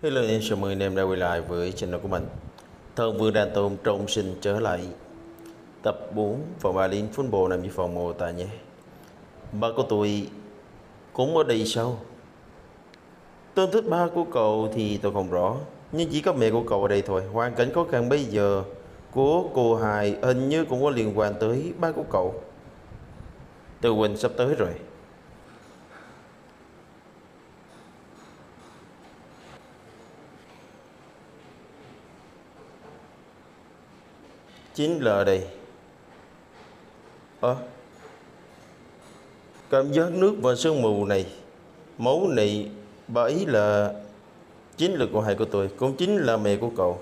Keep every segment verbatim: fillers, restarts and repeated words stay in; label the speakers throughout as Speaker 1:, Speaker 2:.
Speaker 1: Hello em, chào mừng anh em đã quay lại với channel của mình. Thần Vương Đan Tôn trọng sinh trở lại tập bốn vòng ba liên football nằm dưới phòng mô tả nhé. Ba của tôi cũng ở đây sao? Tên thích ba của cậu thì tôi không rõ, nhưng chỉ có mẹ của cậu ở đây thôi. Hoàn cảnh khó khăn bây giờ của cô Hài hình như cũng có liên quan tới ba của cậu. Từ Quỳnh sắp tới rồi. Chính là đây. Ơ à, cảm giác nước và sương mù này, máu này, bà ấy là chính là cô Hai của tôi, cũng chính là mẹ của cậu.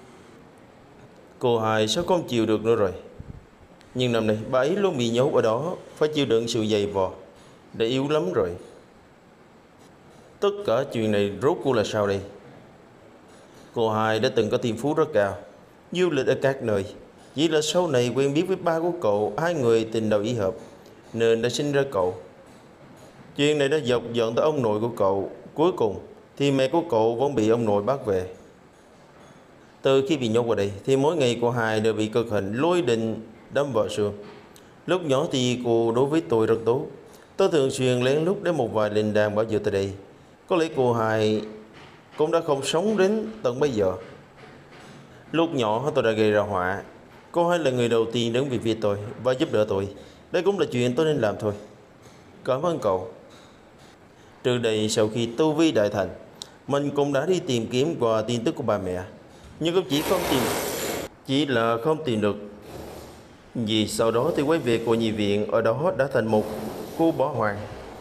Speaker 1: Cô Hai sao không chịu được nữa rồi. Nhưng năm nay bà ấy luôn bị nhốt ở đó, phải chịu đựng sự dày vò, đã yếu lắm rồi. Tất cả chuyện này rốt cuộc là sao đây? Cô Hai đã từng có thiên phú rất cao, du lịch ở các nơi. Chỉ là sau này quen biết với ba của cậu, hai người tình đầu ý hợp, nên đã sinh ra cậu. Chuyện này đã dọc dọn tới ông nội của cậu. Cuối cùng thì mẹ của cậu vẫn bị ông nội bắt về. Từ khi bị nhốt vào đây thì mỗi ngày cô Hai đều bị cực hình lôi đình đâm vào xương. Lúc nhỏ thì cô đối với tôi rất tốt. Tôi thường xuyên lén lút đến một vài linh đàn bảo vệ tới đây. Có lẽ cô Hai cũng đã không sống đến tận bây giờ. Lúc nhỏ tôi đã gây ra họa. Cô Hai là người đầu tiên đứng về phía tôi và giúp đỡ tôi. Đây cũng là chuyện tôi nên làm thôi. Cảm ơn cậu. Trước đây sau khi tu vi đại thành, mình cũng đã đi tìm kiếm qua tin tức của ba mẹ, nhưng cũng chỉ không tìm Chỉ là không tìm được. Vì sau đó thì quay về cô nhi viện, ở đó đã thành một khu bỏ hoang.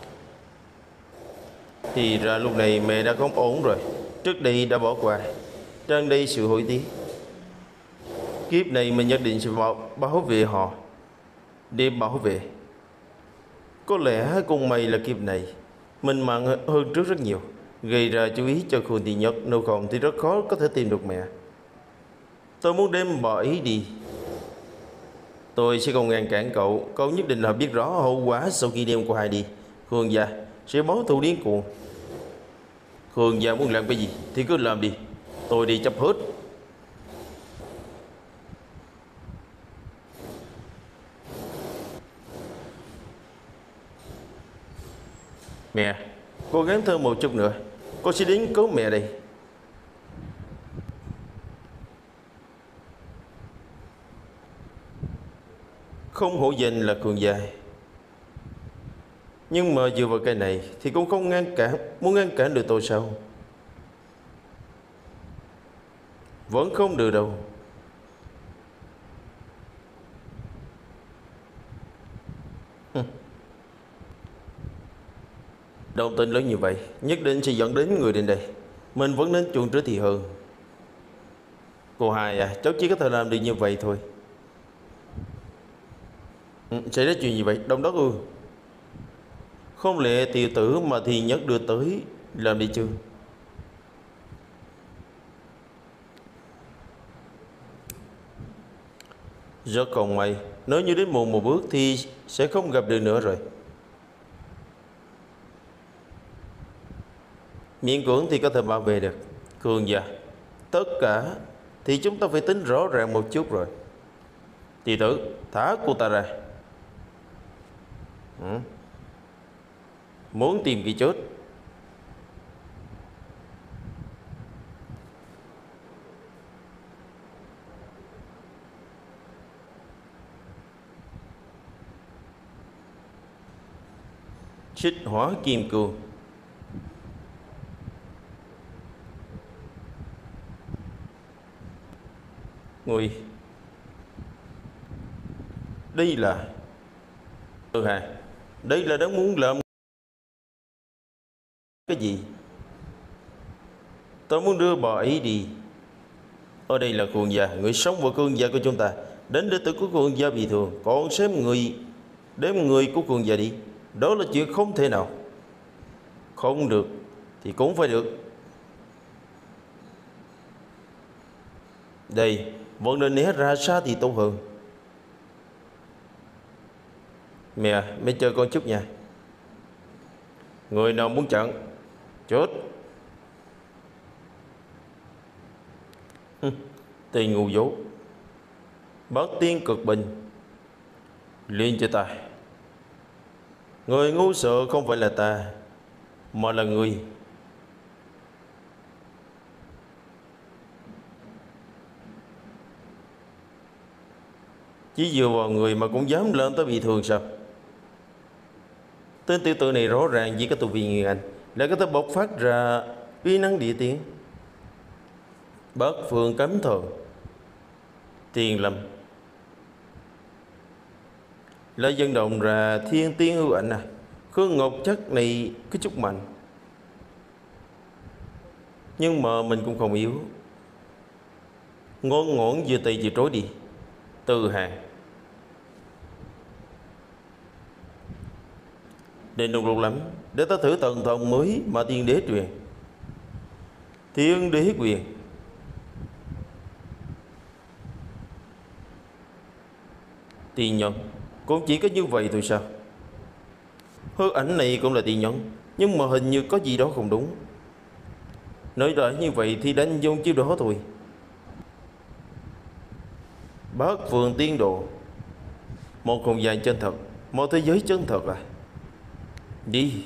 Speaker 1: Thì ra lúc này mẹ đã không ổn rồi. Trước đây đã bỏ qua, tràn đầy sự hối tiếc. Kiếp này mình nhất định sẽ bảo, bảo vệ họ. Để bảo vệ. Có lẽ cùng may là kiếp này mình mạnh hơn trước rất nhiều, gây ra chú ý cho Khương Thị Nhất. Nếu không thì rất khó có thể tìm được mẹ. Tôi muốn đem bà ấy đi. Tôi sẽ không ngăn cản cậu. Cậu nhất định là biết rõ hậu quả sau khi đem cô Hai đi. Khương gia sẽ báo thù điên cuồng. Khương gia muốn làm cái gì thì cứ làm đi, tôi đi chấp hết. Mẹ, cố gắng thêm một chút nữa, con sẽ đến cứu mẹ đây. Không hổ danh là cường dài, nhưng mà dựa vào cái này thì cũng không ngăn cản. Muốn ngăn cản được tôi sao? Vẫn không được đâu. Đồng tin lớn như vậy nhất định sẽ dẫn đến người đến đây. Mình vẫn nên chuộng trước thì hơn. Cô Hai à, cháu chỉ có thể làm được như vậy thôi. Ừ, xảy ra chuyện gì vậy? Đông đất ư? Không lẽ tiểu tử mà thì nhất đưa tới làm đi chứ? Rất còn may, nếu như đến muộn một bước thì sẽ không gặp được nữa rồi. Miễn cưỡng thì có thể bảo vệ được. Cường gia, tất cả thì chúng ta phải tính rõ ràng một chút rồi. Tiểu tử, thả cô ta ra. Ừ. Muốn tìm cái chết. Xích hỏa kim cương. Người đây là Ừ hả? Đây là đang muốn làm cái gì? Tôi muốn đưa bà ấy đi. Ở đây là cường gia, người sống và cường gia của chúng ta. Đến đệ tử của cường gia bị thương, còn xếp người đếm người của cường gia đi, đó là chuyện không thể nào. Không được thì cũng phải được. Đây, vẫn nên né ra xa thì tốt hơn. Mẹ, mẹ chờ con chút nha. Người nào muốn chặn chết. Tên ngu dốt. Bớt tiên cực bình. Liên cho ta. Người ngu sợ không phải là ta, mà là người. Chỉ dựa vào người mà cũng dám lên tới bị thương sao? Tên tiểu tử này rõ ràng chỉ có tu vi Nguyên Anh, lại có thể bộc phát ra uy năng địa tiên. Bát phương cấm thần, Tiền Lâm lại dân động ra thiên tiên hữu ảnh à. Khương Ngọc chắc này có chút mạnh, nhưng mà mình cũng không yếu. Ngon ngổn vừa tì vừa trối đi. Từ hàng nên đục lục lắm. Để ta thử thần thông mới mà tiên đế truyền, thiên đế quyền. Tiên nhân cũng chỉ có như vậy thôi sao? Hư ảnh này cũng là tiên nhân, nhưng mà hình như có gì đó không đúng. Nói đã như vậy thì đánh vô chiêu đó thôi. Bát phương tiên độ, một không gian chân thật, một thế giới chân thật à. Đi.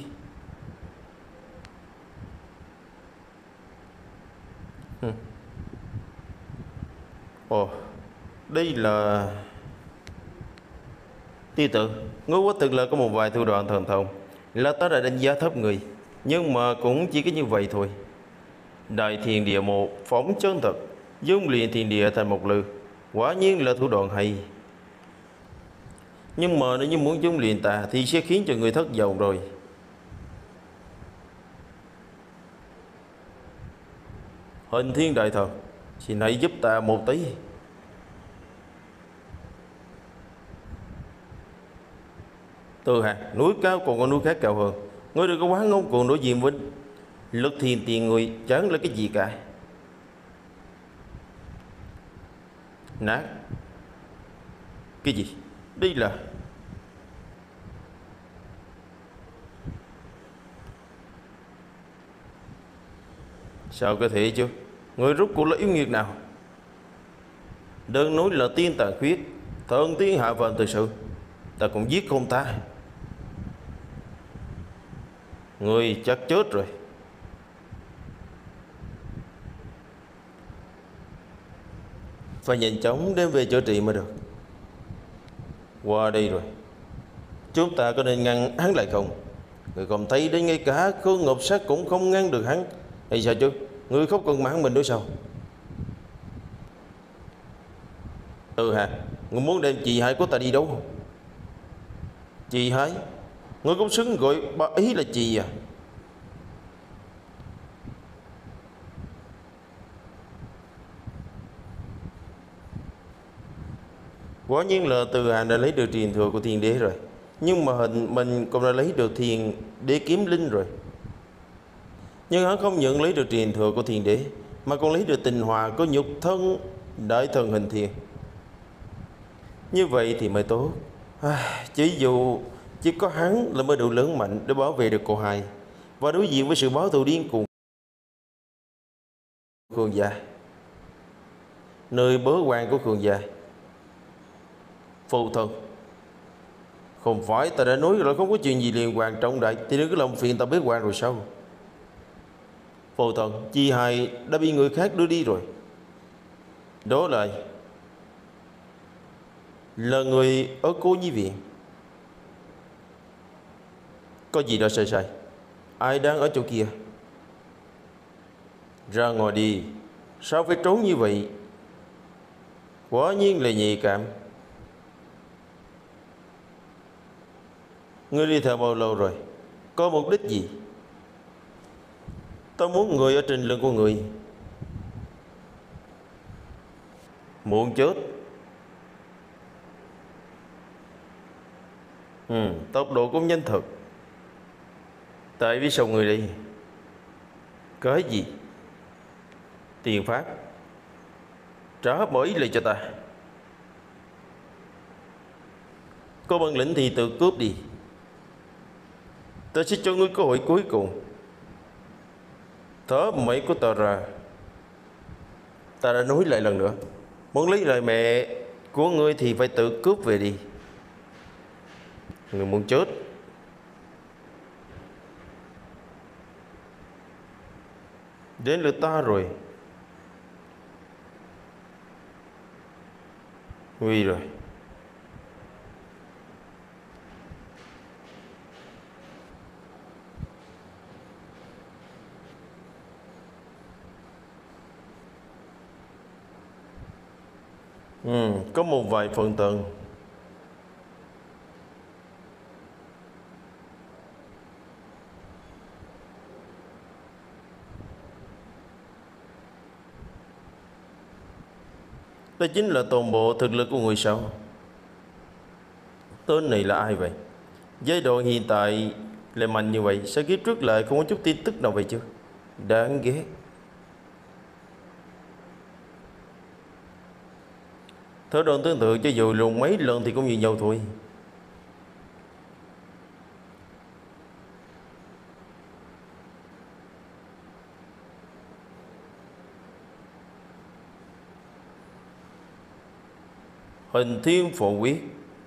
Speaker 1: Hừm. Ồ, đây là... Tiêu tử, ngươi quá thực là có một vài thủ đoạn thần thông, là ta đã đánh giá thấp người, nhưng mà cũng chỉ có như vậy thôi. Đại thiên địa một phóng chân thật, dung luyện thiên địa thành một lư, quả nhiên là thủ đoạn hay. Nhưng mà nếu như muốn dung luyện ta thì sẽ khiến cho người thất vọng rồi. Hình thiên đại thần, xin hãy giúp ta một tí. Từ hạt núi cao còn có núi khác cao hơn, ngươi đừng có quá ngông cuồng đối diện với lực thiên tiền người chẳng là cái gì cả. Nát. Cái gì? Đây là... Sao có thể chứ? Người rút cuộc là yêu nghiệt nào? Đơn nói là tiên tàn khuyết, thần tiên hạ phàm từ sự, ta cũng giết không ta. Người chắc chết rồi. Phải nhanh chóng đem về chữa trị mới được. Qua đây rồi, chúng ta có nên ngăn hắn lại không? Người không thấy đến ngay cả Khương Ngọc Sát cũng không ngăn được hắn, hay sao chứ? Người không cần mắng mình đối sao? Ừ hả? Người muốn đem chị hai của ta đi đâu? Chị hai? Người cũng xứng gọi bà ấy là chị à? Quả nhiên là Từ Hàng đã lấy được truyền thừa của thiên đế rồi, nhưng mà hình mình cũng đã lấy được thiên đế kiếm linh rồi. Nhưng hắn không nhận lấy được truyền thừa của thiên đế, mà còn lấy được tình hòa của nhục thân đại thần hình thiên. Như vậy thì mới tốt. À, chỉ dù chỉ có hắn là mới đủ lớn mạnh để bảo vệ được cô hai và đối diện với sự báo thù điên cuồng Khương gia, nơi bớ quan của Khương gia. Phụ thân, không phải ta đã nói rồi không có chuyện gì liên quan trọng đại thì đừng có lòng phiền ta bế quan rồi sao? Phụ thân, chị hai đã bị người khác đưa đi rồi. Đó là là người ở Cô Nhi viện. Có gì đó sai sai? Ai đang ở chỗ kia? Ra ngoài đi. Sao phải trốn như vậy? Quả nhiên là nhạy cảm. Ngươi đi theo bao lâu rồi? Có mục đích gì? Tôi muốn người ở trên lưng của người. Muốn chết? Ừ, tốc độ cũng nhanh thật. Tại vì sao người đi? Cái gì? Tiền pháp. Trả bởi lại cho ta. Có bản lĩnh thì tự cướp đi. Ta sẽ cho ngươi cơ hội cuối cùng. Thở mấy của ta ra. Ta đã nói lại lần nữa, muốn lấy lời mẹ của ngươi thì phải tự cướp về đi. Ngươi muốn chết. Đến lượt ta rồi. Nguy rồi. Ừ, có một vài phần tầng. Đó chính là toàn bộ thực lực của người sao? Tên này là ai vậy? Giai đoạn hiện tại lại mạnh như vậy, sao kiếp trước lại không có chút tin tức nào vậy chứ? Đáng ghét. Thở đoạn tương tự cho dù lùn mấy lần thì cũng như nhau thôi. Hình thiên phổ quyết.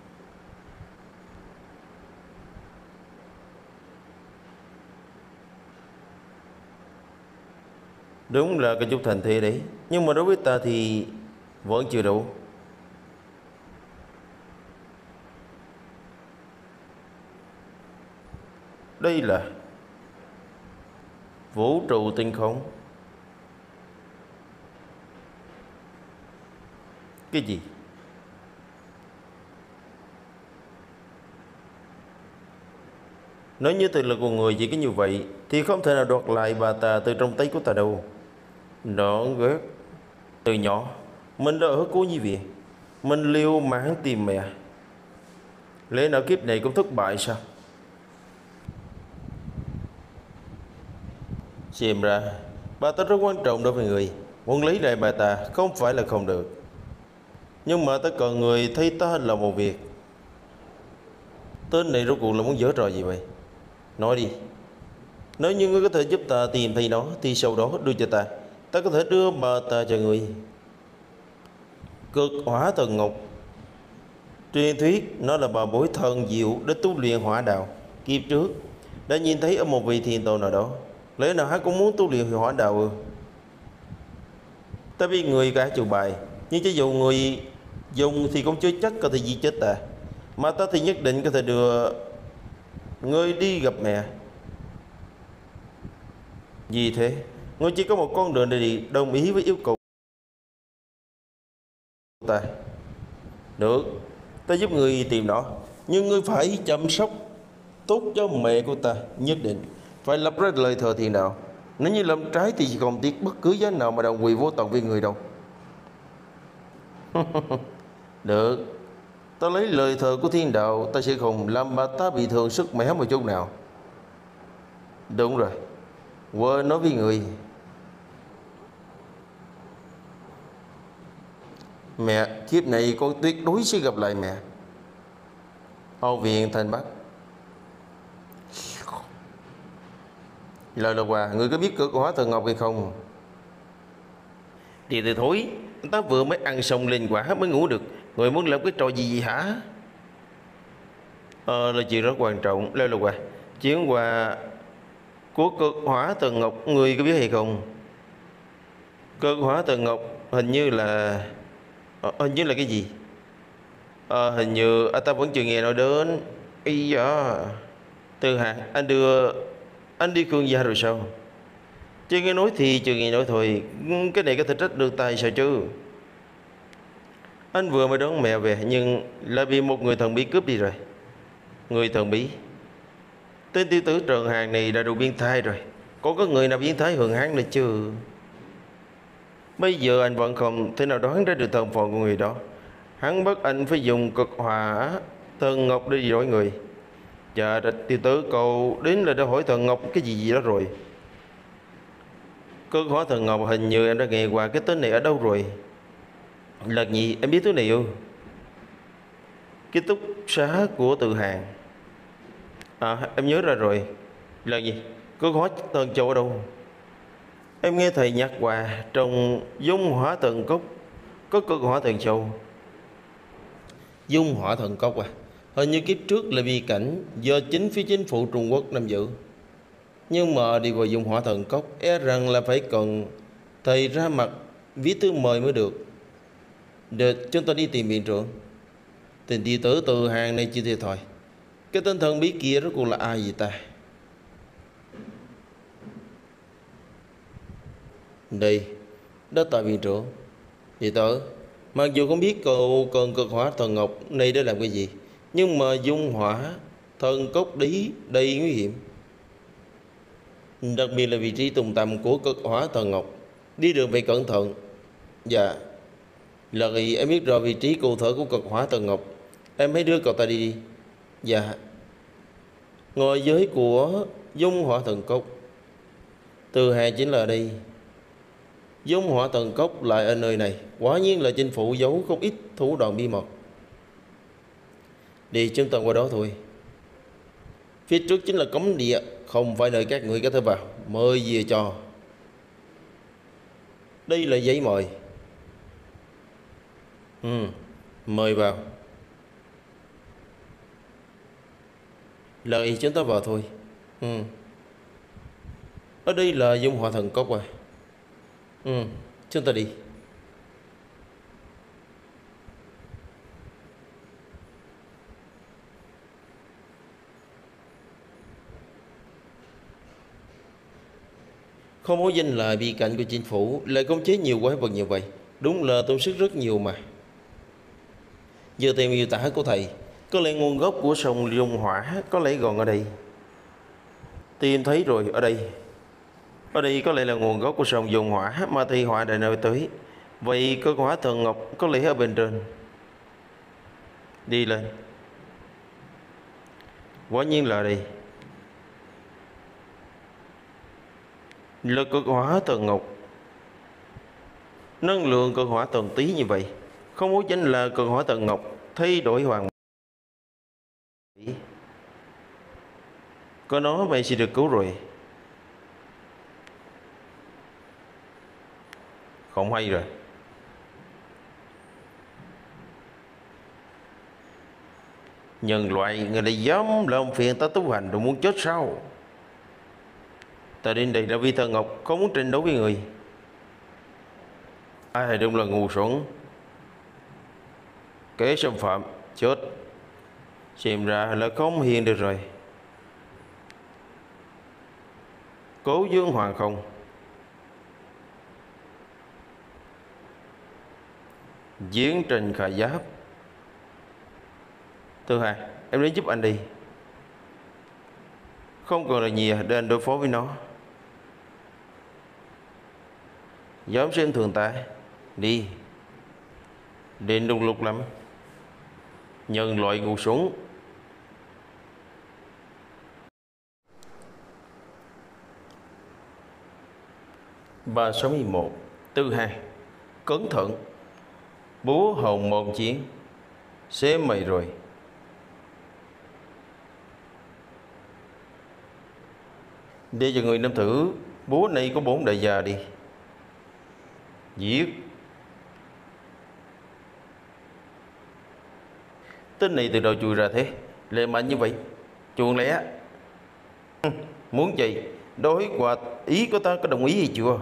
Speaker 1: Đúng là cái chút thành thị đấy, nhưng mà đối với ta thì vẫn chưa đủ. Đây là vũ trụ tinh không. Cái gì? Nếu như thực lực của người chỉ có như vậy thì không thể nào đoạt lại bà ta từ trong tay của ta đâu. Nó ghét. Từ nhỏ mình đã ở cô nhi viện, mình liều mạng tìm mẹ. Lẽ nào kiếp này cũng thất bại sao? Xem ra bà ta rất quan trọng đối với người. Muốn lấy lại bà ta không phải là không được, nhưng mà ta cần người thấy ta là một việc. Tên này rốt cuộc là muốn giở trò gì vậy? Nói đi. Nếu như ngươi có thể giúp ta tìm thấy nó thì sau đó đưa cho ta, ta có thể đưa bà ta cho ngươi. Cực hỏa thần ngọc. Truyền thuyết nó là bà bối thần diệu để tu luyện hỏa đạo. Kiếp trước đã nhìn thấy ở một vị thiên tôn nào đó. Lẽ nào hắn cũng muốn tu luyện hỏa đạo ư? Ta biết người cả chục bài, nhưng cho dù người dùng thì cũng chưa chắc có thể giết chết ta. Mà ta thì nhất định có thể đưa ngươi đi gặp mẹ. Vì thế ngươi chỉ có một con đường để đi, đồng ý với yêu cầu ta. Được, ta giúp ngươi tìm nó, nhưng ngươi phải chăm sóc tốt cho mẹ của ta. Nhất định phải lập ra lời thờ thiện đạo. Nếu như làm trái thì không tiếc bất cứ giá nào mà đồng quỳ vô tận với người đâu. Được, ta lấy lời thờ của thiên đạo, ta sẽ không làm bà ta bị thương sức mẻ một chút nào. Đúng rồi, quên nói với người. Mẹ, kiếp này con tuyệt đối sẽ gặp lại mẹ. Âu viện Thành Bắc. Lời là quà, người có biết cực hóa thần ngọc hay không? Thì từ thối, ta vừa mới ăn xong linh quả mới ngủ được. Người muốn làm cái trò gì gì hả? Ờ, là chuyện rất quan trọng. Lời là quà, chuyến quà của cực hỏa thần ngọc, người có biết hay không? Cực hỏa thần ngọc hình như là ờ, hình như là cái gì? Ờ, hình như à, ta vẫn chưa nghe nói đến. Ý da. Từ hạt anh đưa anh đi Khương gia rồi sao? Chưa nghe nói thì chưa nghe nói thôi. Cái này có thể trách được tay sao chứ? Anh vừa mới đón mẹ về, nhưng lại bị một người thần bí cướp đi rồi. Người thần bí? Tên tiểu tử Trần Hàng này đã đủ biến thái rồi. Có có người nào biến thái hơn hắn nữa chứ? Bây giờ anh vẫn không thể nào đoán ra được thân phận của người đó. Hắn bắt anh phải dùng cực hỏa thần ngọc để đổi người. Dạ, tiểu tử cậu đến là đã hỏi thần ngọc cái gì gì đó rồi. Cực hỏa thần ngọc hình như em đã nghe qua cái tên này ở đâu rồi. Lần gì em biết thứ này không? Cái túc xá của Từ Hàng. À, em nhớ ra rồi. Lần gì? Cực hỏa thần châu ở đâu? Em nghe thầy nhắc qua trong dung hỏa thần cốc có cực hỏa thần châu. Dung hỏa thần cốc à? Hình như kiếp trước là bi cảnh do chính phía chính phủ Trung Quốc nắm giữ. Nhưng mà đi vào dung hỏa thần cốc e rằng là phải cần thầy ra mặt viết thư mời mới được. Được, chúng ta đi tìm viện trưởng. Tình đi tử từ hàng này chưa thiệt thòi. Cái tên thần bí kia rốt cuộc là ai vậy ta? Đây, đó tại viện trưởng. Vậy tớ, mặc dù không biết cậu cần cực hỏa thần ngọc này để làm cái gì, nhưng mà dung hỏa thần cốc đấy đầy nguy hiểm. Đặc biệt là vị trí tùng tầm của cực hỏa thần ngọc. Đi đường phải cẩn thận. Dạ. Lời em biết rõ vị trí cụ thể của cực hỏa thần ngọc. Em hãy đưa cậu ta đi đi. Dạ. Ngôi giới của dung hỏa thần cốc. Từ Hà chính là đây. Dung hỏa thần cốc lại ở nơi này. Quả nhiên là chính phủ giấu không ít thủ đoạn bí mật. Đi chúng ta qua đó thôi. Phía trước chính là cấm địa, không phải nơi các người có thể vào. Mời về cho. Đây là giấy mời. Ừ, mời vào. Lời chúng ta vào thôi. Ừ. Ở đây là dung hỏa thần cốc à? Ừ, chúng ta đi. Không có danh là bi cảnh của chính phủ, lại khống chế nhiều quái vật như vậy, đúng là tốn sức rất nhiều mà. Giờ theo miêu tả của thầy, có lẽ nguồn gốc của sông dung hỏa có lẽ còn ở đây. Tìm thấy rồi, ở đây. Ở đây có lẽ là nguồn gốc của sông dung hỏa mà thi họa đã nơi tới. Vậy cơ hỏa thần ngọc có lẽ ở bên trên. Đi lên. Quả nhiên là đây. Lực cực hỏa thần ngọc. Năng lượng cực hỏa thần tí như vậy, không có chính là cực hỏa thần ngọc thay đổi hoàn. Có nó mày sẽ được cứu rồi. Không hay rồi. Nhân loại người này dám làm phiền ta tu hành rồi muốn chết sao? Ta đến đây là vì thần ngọc, không muốn tranh đấu với người. Ai đúng là ngu xuẩn. Kẻ xâm phạm chết. Xem ra là không hiền được rồi. Cố dương hoàng không. Diễn trình khải giáp. Từ Hà, em đến giúp anh đi. Không còn là gì để anh đối phó với nó. Dám xem thường ta. Đi. Đến đông lục lắm. Nhân loại ngu xuẩn. Ba sáu mươi mốt. Tư Hà, cẩn thận. Bố hồng một chiến. Xem mày rồi. Để cho người nếm thử. Bố này có bốn đại gia đi. Giết. Tên này từ đâu chui ra thế? Lệ mạnh như vậy. Chuồng lẽ. Muốn gì? Đối qua ý của ta có đồng ý hay chưa?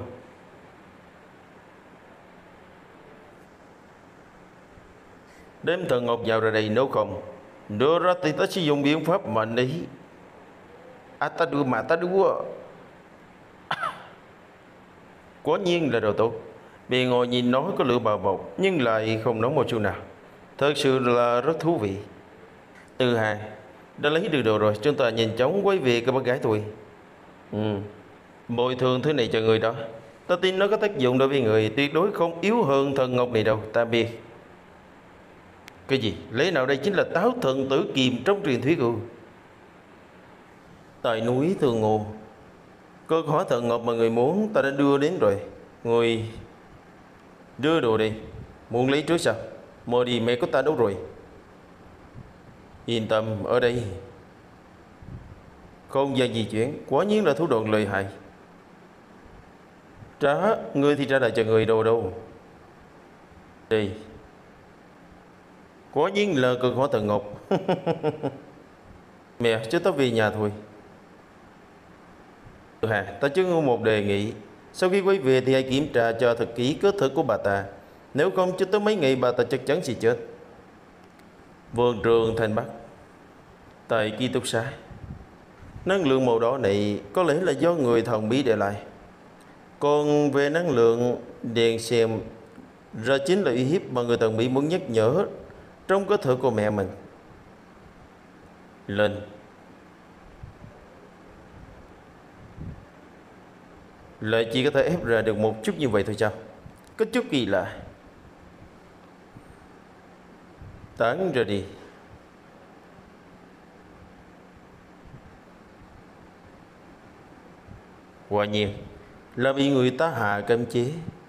Speaker 1: Đem thần ngọc vào ra đây, nếu không đưa ra thì ta sẽ dùng biện pháp mạnh đi. À ta đưa mà ta đưa. Quả nhiên là đồ tốt. Bề ngồi nhìn nói có lửa bào bọc, nhưng lại không nói một chút nào. Thật sự là rất thú vị. Từ Hà, đã lấy được đồ rồi, chúng ta nhanh chóng quay về cái bác gái tôi. Ừ. Bồi thường thứ này cho người đó. Ta tin nó có tác dụng đối với người, tuyệt đối không yếu hơn thần ngọc này đâu. Ta biết. Cái gì? Lẽ nào đây chính là táo thần tử kiềm trong truyền thuyết ư? Tại núi Thường Ngô, cơ hỏa thần ngọc mà người muốn ta đã đưa đến rồi. Người đưa đồ đi. Muốn lấy trước sao? Mơ đi, mẹ của ta đâu rồi? Yên tâm, ở đây. Không gian di chuyển, quả nhiên là thủ đoạn lợi hại. Trả, ngươi thì trả lại cho người đồ đâu. Đi. Quả nhiên là cực hỏa thần ngục. Mẹ, chúng ta về nhà thôi. Hà, ta chỉ có một đề nghị. Sau khi quay về thì hãy kiểm tra cho thật kỹ cơ thể của bà ta. Nếu không cho tới mấy ngày bà ta chắc chắn sẽ chết. Vườn trường thành Bắc, tại ký túc xá. Năng lượng màu đỏ này có lẽ là do người thần bí để lại. Còn về năng lượng đèn xem ra chính là uy hiếp mà người thần bí muốn nhắc nhở trong cơ thể của mẹ mình. Lên. Lại chỉ có thể ép ra được một chút như vậy thôi sao? Có chút kỳ lạ. Tán ra đi. Quả nhiên là bị người ta hạ cấm chế.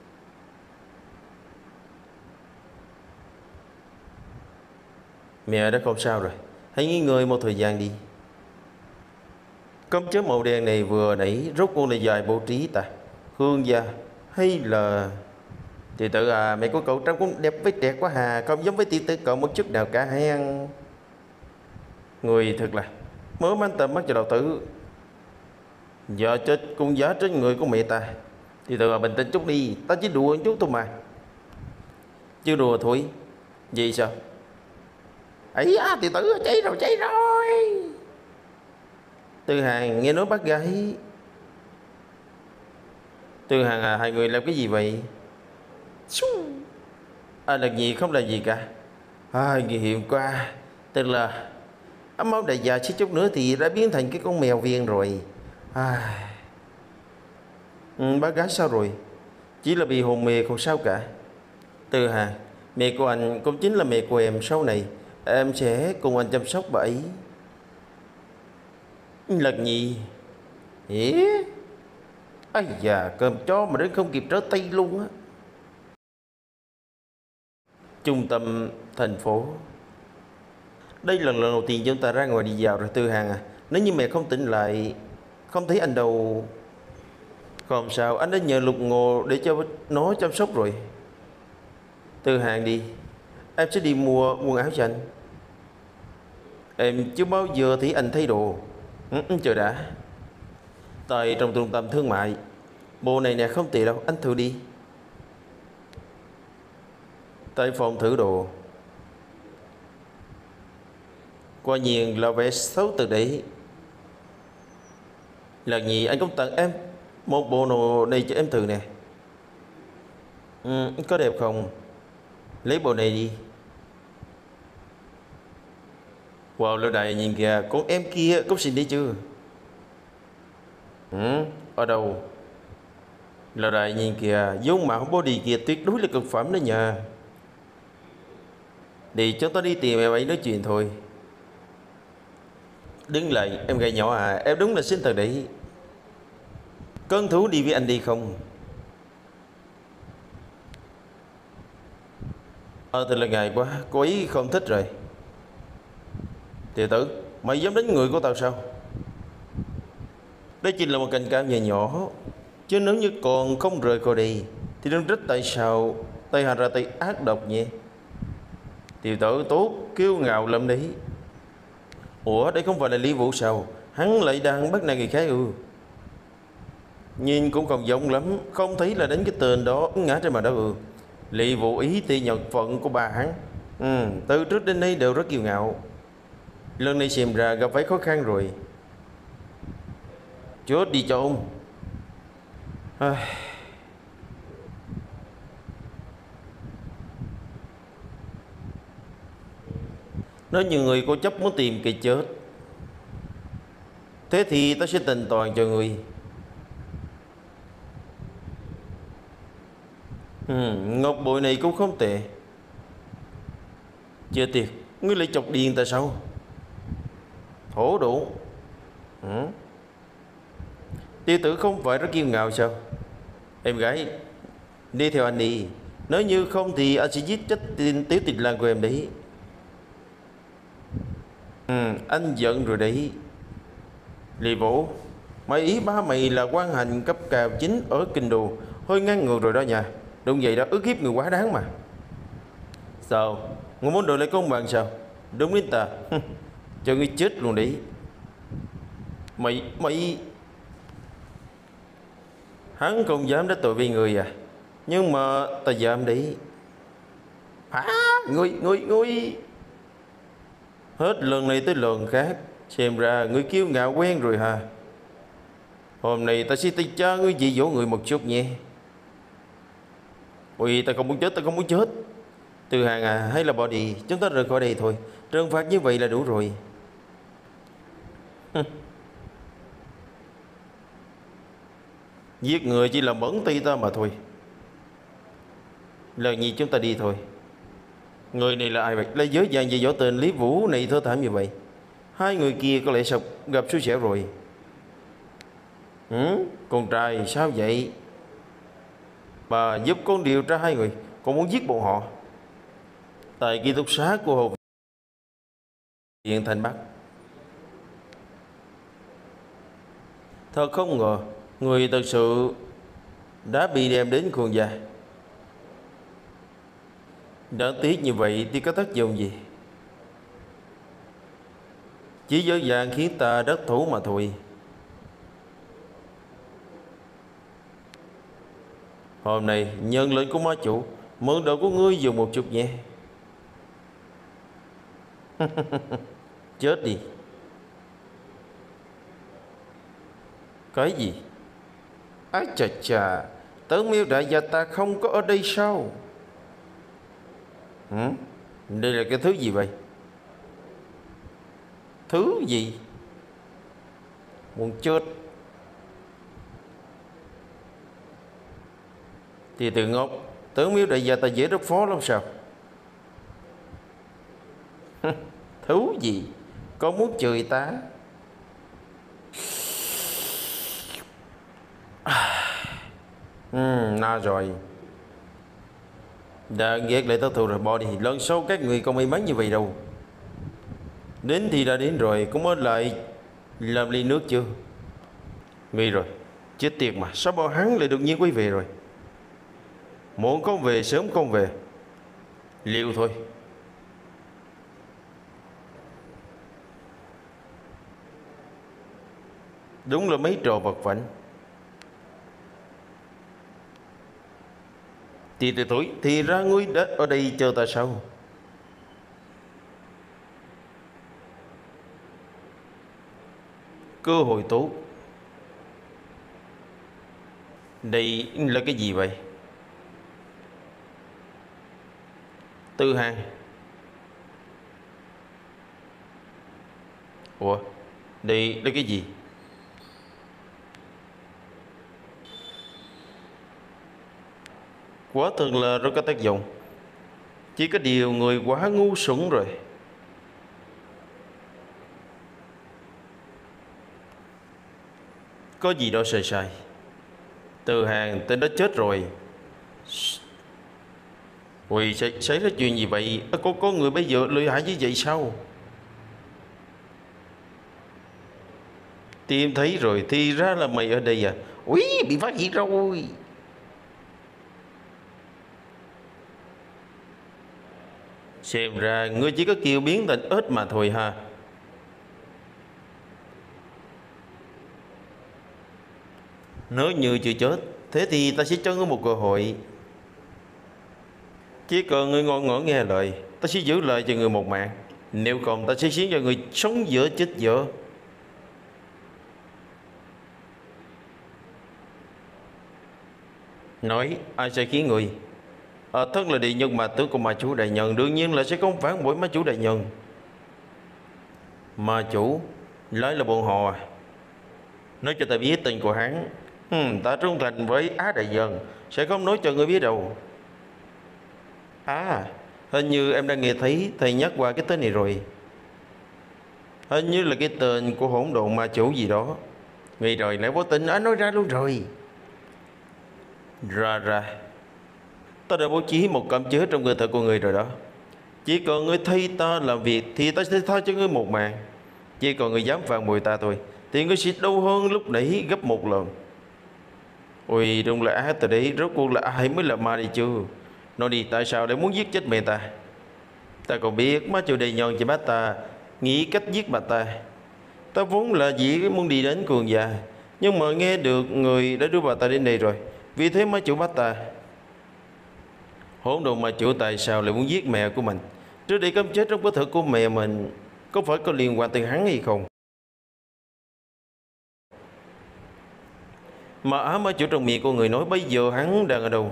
Speaker 1: Mẹ đã không sao rồi, hãy nghỉ ngơi một thời gian đi. Cấm chế màu đen này vừa nãy rốt cuộc là dài bố trí ta? Hương gia hay là... Thì tự à, mẹ của cậu trông cũng đẹp với trẻ quá hà, không giống với tiểu tử cậu một chút nào cả hay ăn. Người thật là mở mang tầm mắt cho đầu tử. Giờ chết cũng giá trên người của mẹ ta. Thì tự à, bình tĩnh chút đi, ta chỉ đùa chút thôi mà. Chứ đùa thôi. Gì sao? Ấy à, tiểu tử cháy rồi, cháy rồi. Tư Hàng nghe nói bác gái. Tư Hàng à, hai người làm cái gì vậy? À, là gì không là gì cả. À, nguy hiểm quá. Tức là ấm máu đại già xíu chút nữa thì đã biến thành cái con mèo viên rồi. À. Ừ, bác gái sao rồi? Chỉ là bị hồn mê không sao cả. Tư Hàng, mẹ của anh cũng chính là mẹ của em. Sau này em sẽ cùng anh chăm sóc bà ấy. Lật Nhi. Ế? Ây da, cơm chó mà đến không kịp trở tay luôn á. Trung tâm thành phố. Đây là lần đầu tiên chúng ta ra ngoài đi dạo rồi Tư Hàng à. Nếu như mẹ không tỉnh lại, không thấy anh đâu. Không sao, anh đã nhờ Lục Ngô để cho nó chăm sóc rồi. Tư Hàng đi, em sẽ đi mua quần áo cho anh. Em chưa bao giờ thấy anh thay đồ. Ừ, chờ đã. Tại trong trung tâm thương mại. Bộ này nè không tệ đâu, anh thử đi. Tại phòng thử đồ. Quả nhiên là vẻ xấu từ đấy. Lần gì anh cũng tặng em một bộ đồ này cho em thử nè. Ừ, có đẹp không? Lấy bộ này đi. Wow, lâu đại nhìn kìa, con em kia có xinh đi chưa? Ừ, ở đâu? Lâu đại nhìn kìa, dung mạo body kia tuyệt đối là cực phẩm đó nha. Đi chúng ta đi tìm em ấy nói chuyện thôi. Đứng lại, em gái nhỏ à, em đúng là xinh thật đấy. Cơn thú đi với anh đi không? Ờ, thật là ngại quá, cô ấy không thích rồi. Tiểu tử, mày dám đánh người của tao sao? Đây chỉ là một cảnh cáo nhỏ nhỏ. Chứ nếu như còn không rời khỏi đi thì đừng trách tại sao tay hành ra tay ác độc nhỉ. Tiểu tử tốt, kiêu ngạo lắm đấy. Ủa, đây không phải là Lý Vũ sao? Hắn lại đang bắt nạt người khác ư? Nhìn cũng không giống lắm. Không thấy là đánh cái tên đó ngã trên mặt đó ư? Lý Vũ ý thì nhận phận của bà hắn. Ừ, từ trước đến nay đều rất kiêu ngạo. Lần này xem ra gặp phải khó khăn rồi. Chết đi cho ông. À. Nếu như người cố chấp muốn tìm cái chết, thế thì ta sẽ tình toàn cho người. Ừ, ngọc bội này cũng không tệ. Chưa tiệt, ngươi lại chọc điên ta sao? Thổ đủ. Ừ. Tiêu tử không phải rất kiêu ngạo sao? Em gái, đi theo anh đi. Nếu như không thì anh sẽ giết chết tin Tiếu Tịch Lan của em đấy. Ừ, anh giận rồi đấy. Lý Vũ, mày ý ba mày là quan hành cấp cao chính ở kinh đô, hơi ngang ngược rồi đó nha. Đúng vậy đó, ức hiếp người quá đáng mà. Sao? Ngươi muốn đòi lại công bằng sao? Đúng đến ta. Cho ngươi chết luôn đi. Mày, mày... Hắn không dám đắc tội với người à? Nhưng mà ta dám đi. Hả? Ngươi, ngươi, ngươi... Hết lần này tới lần khác, xem ra ngươi kiêu ngạo quen rồi hả? Hôm nay ta sẽ tay cha ngươi dạy dỗ người một chút nhé. Ôi, ta không muốn chết, ta không muốn chết. Từ Hàng à, hay là bỏ đi, chúng ta rời khỏi đây thôi. Trừng phạt như vậy là đủ rồi. Giết người chỉ làm bẩn tay ta mà thôi. Lần gì chúng ta đi thôi. Người này là ai vậy? Lấy giới vàng về võ tên Lý Vũ này thơ thảm như vậy. Hai người kia có lẽ sắp gặp xui xẻo rồi. Ừ? Con trai sao vậy? Bà giúp con điều tra hai người, con muốn giết bọn họ. Tại ký túc xá của Hồ Viện Thành Bắc. Thật không ngờ người thật sự đã bị đem đến khuôn gia. Đáng tiếc như vậy thì có tác dụng gì? Chỉ dễ dàng khiến ta đắc thủ mà thôi. Hôm nay nhân lệnh của ma chủ, mượn đồ của ngươi dùng một chút nhé. Chết đi. Cái gì? Ái chà chà, Tấn Miêu đại gia ta không có ở đây sao? Hử? Đây là cái thứ gì vậy? Thứ gì? Muốn chết. Thì từ ngốc, Tấn Miêu đại gia ta dễ đối phó lắm sao? Thứ gì? Con muốn chửi ta? Ừ, na rồi. Đã ghét lại thất thù rồi, bỏ đi. Lần sau các người không may mắn như vậy đâu. Đến thì đã đến rồi, cũng mới lại làm ly nước chưa? Nguy rồi. Chết tiệt mà, sao bọn hắn lại đột nhiên quay về rồi? Muộn không về, sớm không về, liệu thôi. Đúng là mấy trò vật vãnh. Thì từ tuổi thì ra ngươi đã ở đây chờ ta sao? Cơ hội tốt. Đây là cái gì vậy? Tư Hàng. Ủa, đây là cái gì? Quá thật là rất có tác dụng. Chỉ có điều người quá ngu xuẩn rồi. Có gì đó sai sai. Từ Hàng tên đó chết rồi. Ui, xảy, xảy ra chuyện gì vậy? Có, có người bây giờ lợi hại như vậy sao? Tìm thấy rồi, thì ra là mày ở đây à? Ui, bị phát hiện rồi. Xem ra ngươi chỉ có kiều biến thành ếch mà thôi ha. Nếu như chưa chết, thế thì ta sẽ cho ngươi một cơ hội. Chỉ cần ngươi ngoan ngoãn nghe lời, ta sẽ giữ lại cho ngươi một mạng. Nếu không, ta sẽ khiến cho ngươi sống giữa chết giữa. Nói ai sẽ khiến người? À, thân là địa nhân mà tướng của ma chủ đại nhân, đương nhiên là sẽ không phản bội ma chủ đại nhân. Ma chủ lại là bọn họ à? Nói cho ta biết tên của hắn. hmm, Ta trung thành với Á đại nhân, sẽ không nói cho ngươi biết đâu. À, hình như em đã nghe thấy thầy nhắc qua cái tên này rồi. Hình như là cái tên của hỗn độn ma chủ gì đó. Vì rồi lại vô tình anh nói ra luôn rồi. Ra ra Ta đã bố trí một cấm chế trong cơ thể của người rồi đó. Chỉ cần ngươi thay ta làm việc thì ta sẽ tha cho ngươi một mạng. Chỉ còn ngươi dám phản bội ta thôi thì ngươi sẽ đau hơn lúc nãy gấp một lần. Ôi đúng là á, từ đấy rốt cuộc là ai mới là ma đi chứ? Nói đi, tại sao lại muốn giết chết mẹ ta? Ta còn biết má chủ đề nhon chỉ bắt ta nghĩ cách giết bà ta. Ta vốn là chỉ muốn đi đến cường già, nhưng mà nghe được người đã đưa bà ta đến đây rồi, vì thế má chủ bắt ta. Hỗn độn ma chủ tại sao lại muốn giết mẹ của mình? Trước đây cấm chết trong cơ thể của mẹ mình có phải có liên quan tới hắn hay không? Mà á ma chủ trong miệng của người nói bây giờ hắn đang ở đâu?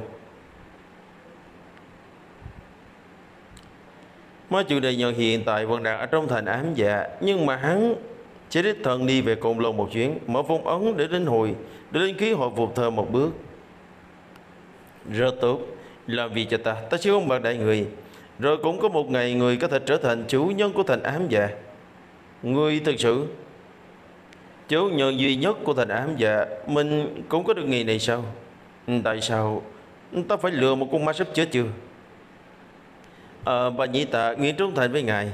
Speaker 1: Ma chủ đề nhân hiện tại vẫn đang ở trong thành ám dạ, nhưng mà hắn chỉ đích thân đi về Côn Lôn một chuyến, mở phong ấn để đến hồi để đến ký hội phục thơ một bước. Rất tốt, làm việc cho ta, ta sẽ không bạc đại người. Rồi cũng có một ngày người có thể trở thành chủ nhân của thành ám dạ. Người thực sự chủ nhân duy nhất của thành ám dạ, mình cũng có được ngày này sao? Tại sao ta phải lừa một con ma sắp chết chưa? Ờ, bà nhĩ tạ nguyện trung thành với ngài.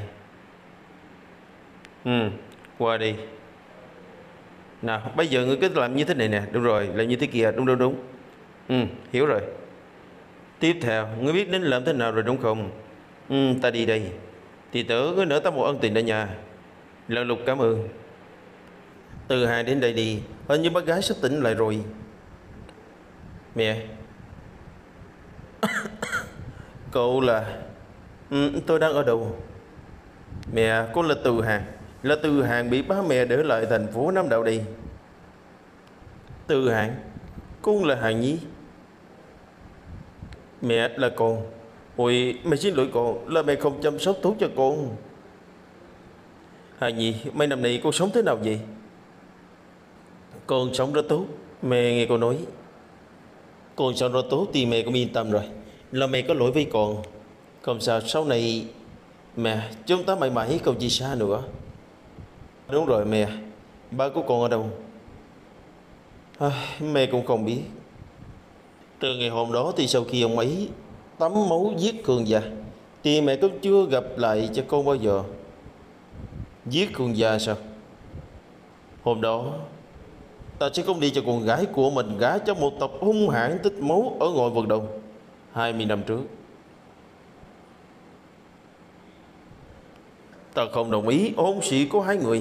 Speaker 1: Ừ, qua đi. Nào, bây giờ ngươi cứ làm như thế này nè. Đúng rồi, làm như thế kia. Đúng đúng đúng. Ừ, hiểu rồi. Tiếp theo, ngươi biết nên làm thế nào rồi đúng không? Ừ, ta đi đây. Thì tử ngươi nỡ ta một ân tình đó nha. Lần lục cảm ơn. Từ hai đến đây đi. Hình như bác gái sắp tỉnh lại rồi. Mẹ. Cậu là... Ừ, tôi đang ở đâu? Mẹ, con là Từ Hàng. Là Từ Hàng bị ba mẹ để lại thành phố Nam Đạo đây. Từ Hàng? Con là Hàng Nhi. Mẹ là con. Ôi, mẹ xin lỗi con, là mẹ không chăm sóc tốt cho con. Hàng Nhi, mấy năm nay con sống thế nào vậy? Con sống rất tốt. Mẹ nghe con nói. Con sống rất tốt thì mẹ cũng yên tâm rồi. Là mẹ có lỗi với con. Không sao, sau này mẹ, chúng ta mãi mãi không chia xa nữa. Đúng rồi mẹ. Ba của con ở đâu? À, mẹ cũng không biết. Từ ngày hôm đó thì sau khi ông ấy tắm máu giết cường già thì mẹ cũng chưa gặp lại cho con bao giờ. Giết cường già sao? Hôm đó ta sẽ không đi cho con gái của mình gả cho một tộc hung hãn tích máu ở ngoài vực đông. Hai mươi năm trước ta không đồng ý hôn sự của hai người.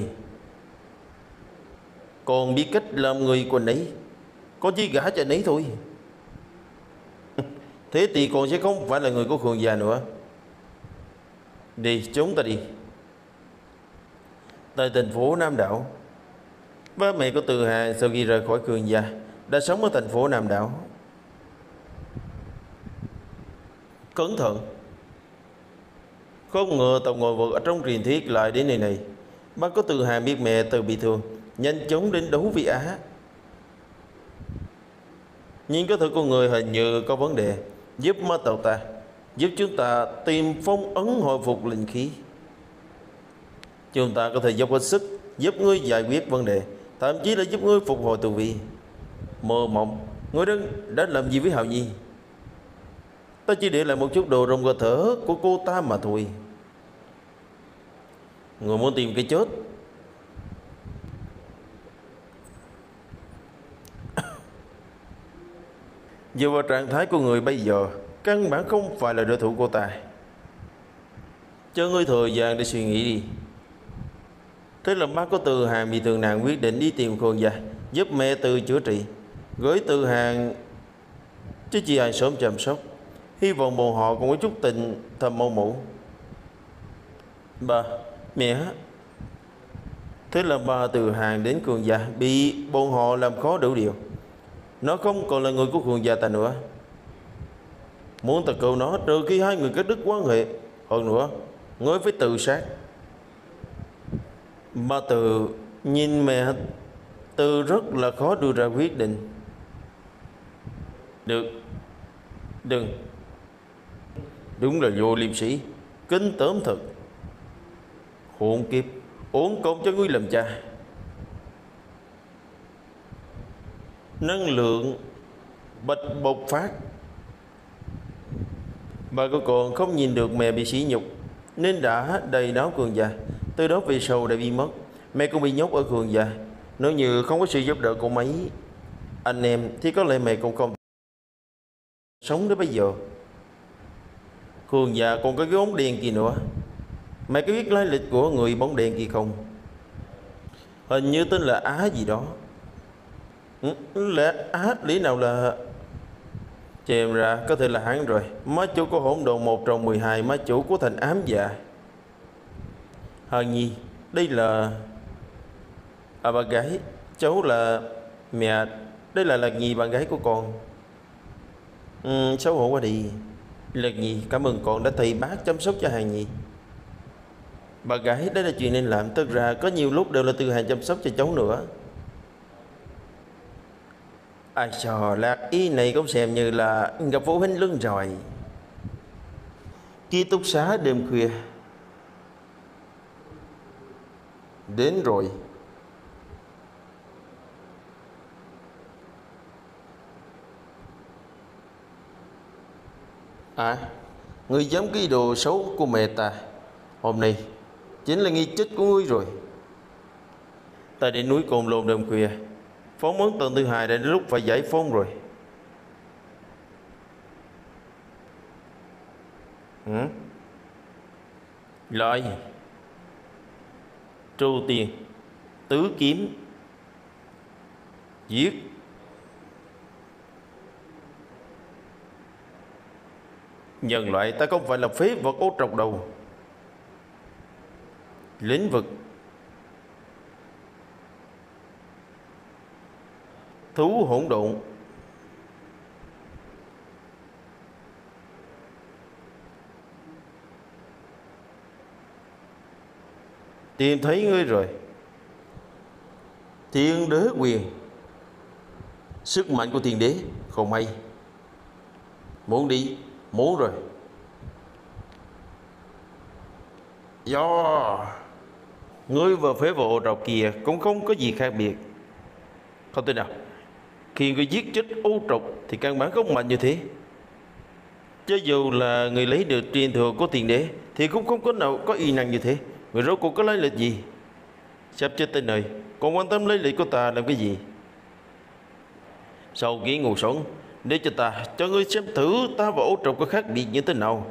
Speaker 1: Còn biết cách làm người của anh ấy, con chỉ gả cho anh ấy thôi. Thế thì con sẽ không phải là người của Khương gia nữa. Đi, chúng ta đi. Tại thành phố Nam Đảo, ba mẹ của Từ Hà sau khi rời khỏi Khương gia đã sống ở thành phố Nam Đảo. Cẩn thận. Không ngờ tàu ngồi vực ở trong truyền thuyết lại đến nơi này. Bác có Từ Hà biết mẹ Từ bị thương, nhanh chóng đến đấu với Á. Nhưng có thể con người hình như có vấn đề. Giúp ma tộc ta, giúp chúng ta tìm phong ấn hồi phục linh khí. Chúng ta có thể dốc hết sức giúp ngươi giải quyết vấn đề, thậm chí là giúp ngươi phục hồi tu vi. Mơ mộng, ngươi đã, đã làm gì với Hạo Nhi? Ta chỉ để lại một chút đồ trong cơ thể của cô ta mà thôi. Người muốn tìm cái chết. Dựa vào trạng thái của người bây giờ, căn bản không phải là đối thủ của ta. Cho ngươi thời gian để suy nghĩ đi. Thế là bác có Từ Hàng bị Từ Nàng quyết định đi tìm Khương gia, giúp mẹ Từ chữa trị, gửi Từ Hàng chứ chị ai sớm chăm sóc. Hy vọng bọn họ cũng có chút tình thầm mong mủ. Ba, mẹ. Thế là ba Từ Hàng đến Khương gia, bị bọn họ làm khó đủ điều. Nó không còn là người của Khương gia ta nữa. Muốn ta cứu nó trừ khi hai người cắt đứt quan hệ. Hơn nữa, ngươi phải tự sát. Ba Từ nhìn mẹ Từ rất là khó đưa ra quyết định. Được. Đừng. Đúng là vô liêm sĩ, kính tởm thật. Hỗn kiếp, uổng công cho ngươi làm cha. Năng lượng bạch bộc phát. Bà cô còn không nhìn được mẹ bị sỉ nhục nên đã đầy đáo Khương gia. Từ đó về sau đã bị mất. Mẹ cũng bị nhốt ở Khương gia. Nếu như không có sự giúp đỡ của mấy, anh em thì có lẽ mẹ cũng không sống đến bây giờ. Cường già còn có cái bóng đèn kia nữa. Mày có biết lai lịch của người bóng đèn kia không? Hình như tên là Á gì đó. Ừ, là Á, lý nào là... Chèm ra có thể là hắn rồi. Má chủ của hỗn độn một trong mười hai, má chủ của thành ám dạ. Hân Nhi, đây là... À, bà gái. Cháu là... Mẹ, đây là Lạc Nhi, bạn gái của con. Ừ, xấu hổ quá đi. Lạc Nhi, cảm ơn con đã thầy bác chăm sóc cho Hàn Nhi. Bà gái, đây là chuyện nên làm. Thật ra có nhiều lúc đều là Tư Hàn chăm sóc cho cháu nữa. Ai trò Lạc ý này cũng xem như là gặp phụ huynh lưng rồi. Ký túc xá đêm khuya. Đến rồi. À, ngươi dám cái đồ xấu của mẹ ta. Hôm nay chính là nghi chết của ngươi rồi. Ta đến núi Cồn Lôn đêm khuya, phóng món tầng thứ hai đã đến lúc phải giải phóng rồi. Ừ? Lại Tru Tiền, Tứ Kiếm, giết. Nhân loại ta không phải là phế vật ô trọc đầu. Lĩnh vực, thú hỗn độn, tìm thấy ngươi rồi. Thiên đế quyền, sức mạnh của thiên đế không hay. Muốn đi, muốn rồi. Do ngươi và phế vụ trọc kia cũng không có gì khác biệt. Không thể nào khi ngươi giết chết ô trọc thì căn bản không mạnh như thế. Cho dù là người lấy được truyền thừa của tiền đế thì cũng không có nào có uy năng như thế. Người rốt cuộc có lấy lịch gì? Sắp chết tới nơi còn quan tâm lấy lịch của ta làm cái gì? Sau khi ngủ sống, để cho ta cho ngươi xem thử ta và ô trọc có khác biệt như thế nào.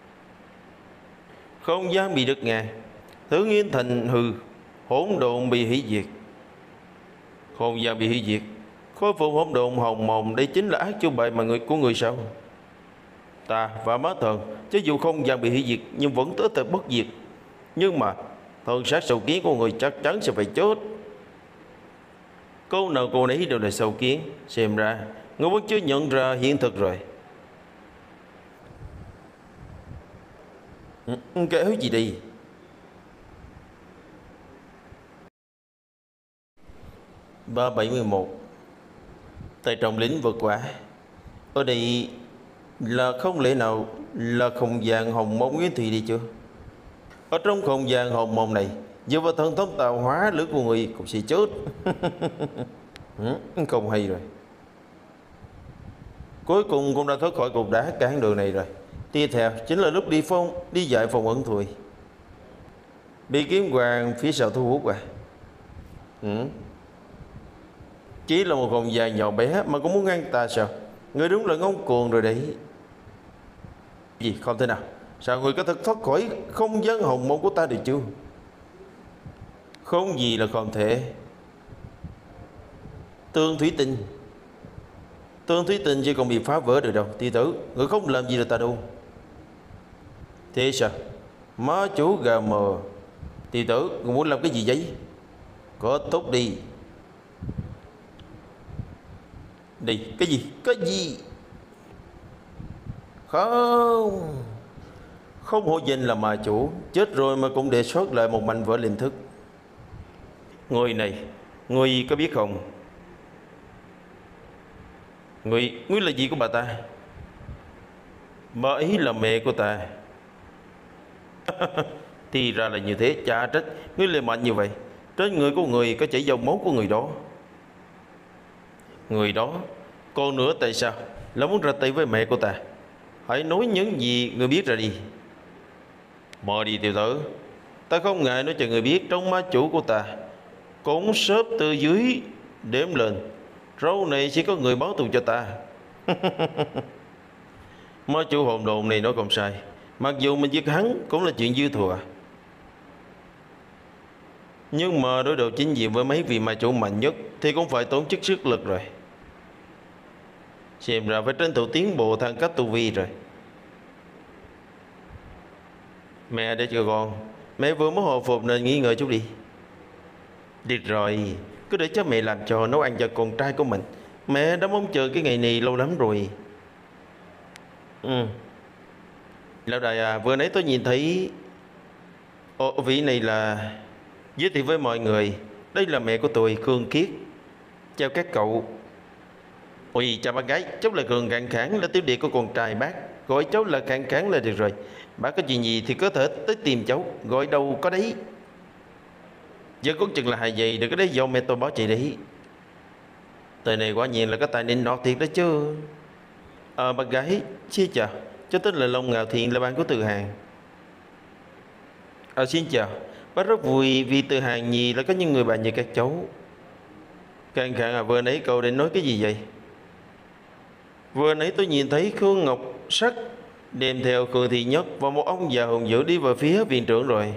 Speaker 1: Không gian bị đứt ngàn, thứ nghiên thành hư, hỗn độn bị hủy diệt. Không gian bị hủy diệt, khôi phục hỗn độn hồng mộng, đây chính là ác chủ bài mà người của người sao? Ta và má thần, chứ dù không gian bị hủy diệt nhưng vẫn tới từ bất diệt. Nhưng mà thần sát sầu kiến của người chắc chắn sẽ phải chết. Câu nào cô nấy đều là sầu kiến. Xem ra ngươi vẫn chưa nhận ra hiện thực rồi. Cái áo gì đi? Ba bảy mươi một. Tại trong lĩnh vực quả. Ở đây là không lẽ nào là không gian hồng mông nguyên thủy đi chưa? Ở trong không gian hồng mông này, dựa vào thần thống tạo hóa lửa của người cũng sẽ chết. Không hay rồi. Cuối cùng cũng đã thoát khỏi cục đá cản đường này rồi. Tiếp theo chính là lúc đi phong đi dạy phòng ẩn thôi. Bị kiếm hoàng phía sau thu hút à? Ừ. Chỉ là một con dài nhỏ bé mà cũng muốn ngăn ta sao? Người đúng là ngông cuồng rồi đấy. Gì không thể nào? Sao người có thể thoát khỏi không gian hồng môn của ta được chưa? Không gì là không thể. Tương thủy tinh. Tương thủy tinh chỉ còn bị phá vỡ được đâu. Tỷ tử, người không làm gì được ta đâu. Thế sao? Má chú gà mờ. Tỷ tử, người muốn làm cái gì vậy? Có tốt đi. Đi, cái gì? Cái gì? Không. Không hổ danh là mà chủ. Chết rồi mà cũng đề xuất lại một mảnh vỡ linh thức. Người này, người có biết không? Người, người là gì của bà ta? Bà ấy là mẹ của ta. Thì ra là như thế, chả trách ngươi lại mạnh như vậy. Trên người của người có chảy dòng máu của người đó. Người đó, còn nữa tại sao là muốn ra tay với mẹ của ta? Hãy nói những gì người biết ra đi. Mò đi tiểu tử. Ta không ngại nói cho người biết, trong má chủ của ta cũng xếp từ dưới đếm lên Râu này chỉ có người báo thù cho ta. Má chủ hồn đồn này nói không sai. Mặc dù mình giết hắn cũng là chuyện dư thừa, nhưng mà đối đầu chính diện với mấy vị ma chủ mạnh nhất thì cũng phải tốn chút sức lực rồi. Xem ra phải tranh thủ tiến bộ thăng cấp tu vi rồi. Mẹ để cho con. Mẹ vừa mới hồi phục nên nghỉ ngơi chút đi. Được rồi, cứ để cho mẹ làm cho nấu ăn cho con trai của mình. Mẹ đã mong chờ cái ngày này lâu lắm rồi. Ừ. Lão đại à, vừa nãy tôi nhìn thấy... Ồ, vị này là... Giới thiệu với mọi người, đây là mẹ của tôi, Khương Kiết. Chào các cậu. Ôi, chào bác gái, cháu là Cường Cạn Khảng, là tiểu đệ của con trai bác. Gọi cháu là Cạn Khảng là được rồi. Bác có chuyện gì thì có thể tới tìm cháu, gọi đâu có đấy. Giờ cũng chừng là hài gì, đừng có đấy do mẹ tôi báo chị đấy. Thời này quả nhiên là có tài nên nọt thiệt đó chứ. Ờ, à, bác gái, xin chào. Cháu tên là Long Ngạo Thiện, là bạn của Từ Hàng. Ờ, à, xin chào. Bác rất vui vì Từ Hàng nhì là có những người bạn như các cháu. Cạn Khảng à, vừa nãy cậu định nói cái gì vậy? Vừa nãy tôi nhìn thấy Khương Ngọc Sắc đem theo Khương Thị Nhất và một ông già hùng dữ đi vào phía viện trưởng rồi.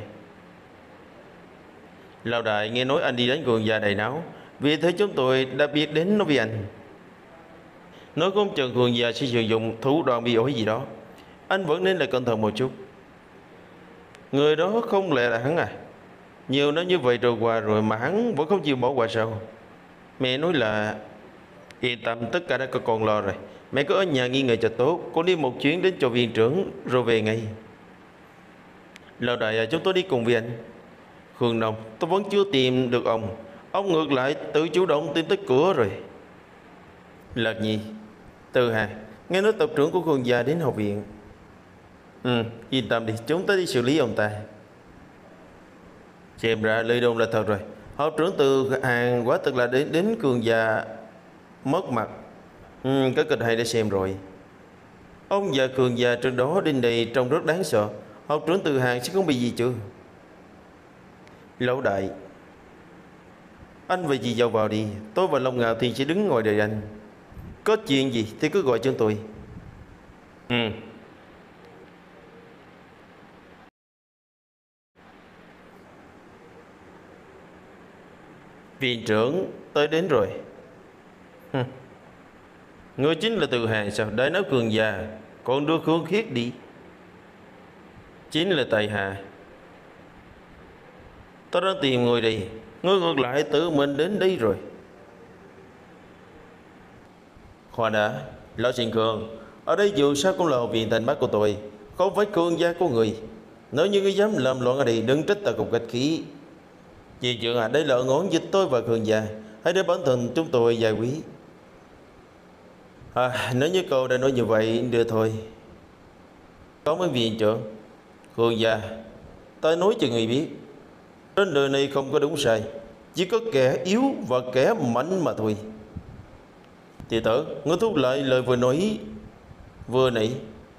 Speaker 1: Lão đại nghe nói anh đi đánh cường già đầy náo, vì thế chúng tôi đã biết đến nói với anh. Nói không chừng cường già sẽ sử dụng thủ đoạn bị ổi gì đó. Anh vẫn nên là cẩn thận một chút. Người đó không lẽ là hắn à? Nhiều nói như vậy rồi qua rồi mà hắn vẫn không chịu bỏ qua sao? Mẹ nói là yên tâm, tất cả đã có con lo rồi. Mẹ cứ ở nhà nghỉ ngơi cho tốt. Con đi một chuyến đến cho viện trưởng rồi về ngay. Lão đại à, chúng tôi đi cùng với anh. Khương Nông, tôi vẫn chưa tìm được ông. Ông ngược lại tự chủ động tìm tới cửa rồi. Lạc Nhi, Từ Hàng, nghe nói tập trưởng của Khương gia đến học viện. Ừ, yên tâm đi, chúng ta đi xử lý ông ta. Xem ra lời đồn là thật rồi. Học trưởng Từ Hàng quả thực là đến, đến Khương gia mất mặt. Ừ, cái kịch hay để xem rồi. Ông già Khương gia trên đó đến đây trông rất đáng sợ. Học trưởng Từ Hàng sẽ không bị gì chứ? Lão đại, anh và dì dâu vào đi. Tôi và Long Ngạo Thiên sẽ đứng ngồi đợi anh. Có chuyện gì thì cứ gọi cho tôi. Ừ. Viện trưởng tới đến rồi. Hừ. Người chính là Từ Hàng sao? Đại nói Cường già, còn đưa Khương Khiết đi. Chính là Tài Hà. Tôi đang tìm người đi. Ngươi ngược lại tự mình đến đây rồi. Khoan đã, Lão Sinh Cường, ở đây dù sao cũng là học viện thành bác của tôi, không phải Cường gia của người. Nếu như ngươi dám làm loạn ở đây, đừng trách ta cùng cách khí. Chị trưởng à, đây là ngón dịch tôi và Cường gia, hãy để bản thân chúng tôi giải quyết. À, nếu như cậu đã nói như vậy, đưa thôi. Có mấy viện trưởng. Cường gia, ta nói cho người biết, trên đời này không có đúng sai, chỉ có kẻ yếu và kẻ mạnh mà thôi. Thì tử, ngươi thúc lại lời vừa nói vừa nãy.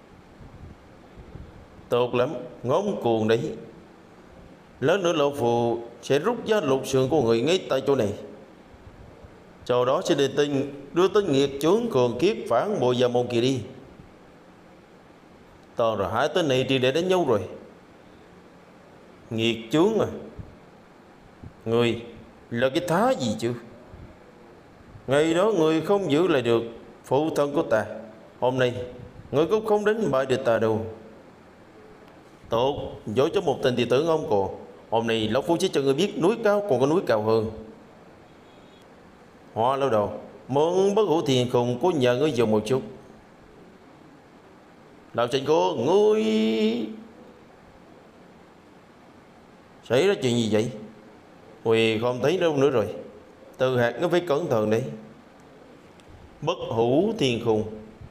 Speaker 1: Tốt lắm, ngóng cuồng đấy. Lát nữa lão phù sẽ rút giá lục sườn của người ngay tại chỗ này. Sau đó sẽ đưa tin đưa tin nghiệt chướng Cường Kiết phản bội gia môn kia đi. Toàn rồi hai tên này thì để đánh nhau rồi. Nghiệt chướng à? Người là cái thá gì chứ? Ngày đó người không giữ lại được phụ thân của ta, hôm nay người cũng không đến bại được ta đâu. Tốt, dối cho một tên tỷ tử ngông cuồng. Hôm nay lão phu sẽ cho người biết núi cao còn có núi cao hơn. Hoa lâu đầu mượn bất hủ thiền khùng của nhà ngươi dùng một chút. Đạo tranh cô, ngươi xảy ra chuyện gì vậy? Ui, không thấy đâu nữa rồi. Từ hạt nó phải cẩn thận đấy. Bất hủ thiên khùng.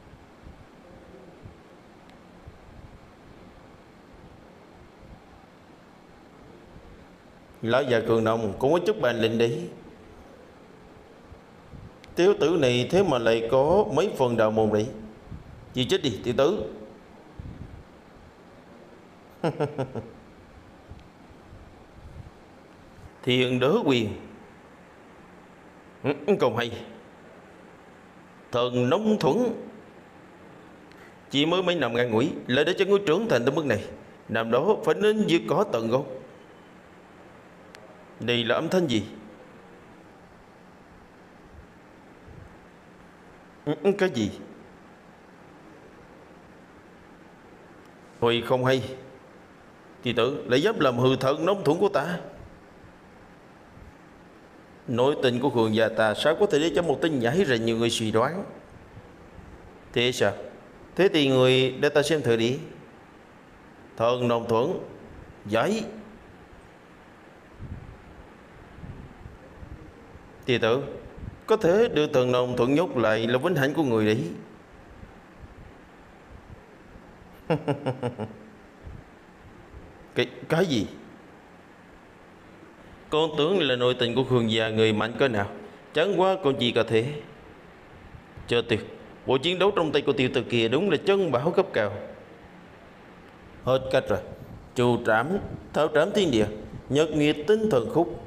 Speaker 1: Lão già Cường Nông cũng có chút bản lĩnh đấy. Tiểu tử này thế mà lại có mấy phần đạo môn đấy. Chịu chết đi tiểu tử. Thiền đỡ quyền. Không hay. Thần nông thuẫn. Chỉ mới mấy năm ngắn ngủi lại để cho ngươi trưởng thành tới mức này. Năm đó phải nên diệt cỏ tận gốc. Đây là âm thanh gì? Cái gì? Huy không hay. Thì tử lại dám làm hư thần nông thuẫn của ta. Nội tình của Khương gia ta sao có thể để cho một tin nhảy ra nhiều người suy đoán? Thế sao? Thế thì người để ta xem thử đi. Thần nông thuẫn giấy. Thì tử có thể đưa thần nông thuẫn nhốt lại là vinh hạnh của người đấy. Cái, cái gì? Con tưởng là nội tình của Khương gia người mạnh cỡ nào. Chẳng qua con chỉ có thế. Chờ tuyệt. Bộ chiến đấu trong tay của tiểu tử kia đúng là chân bảo cấp cao. Hết cách rồi. Trù trảm, thảo trảm thiên địa, nhật nguyệt tinh thần khúc.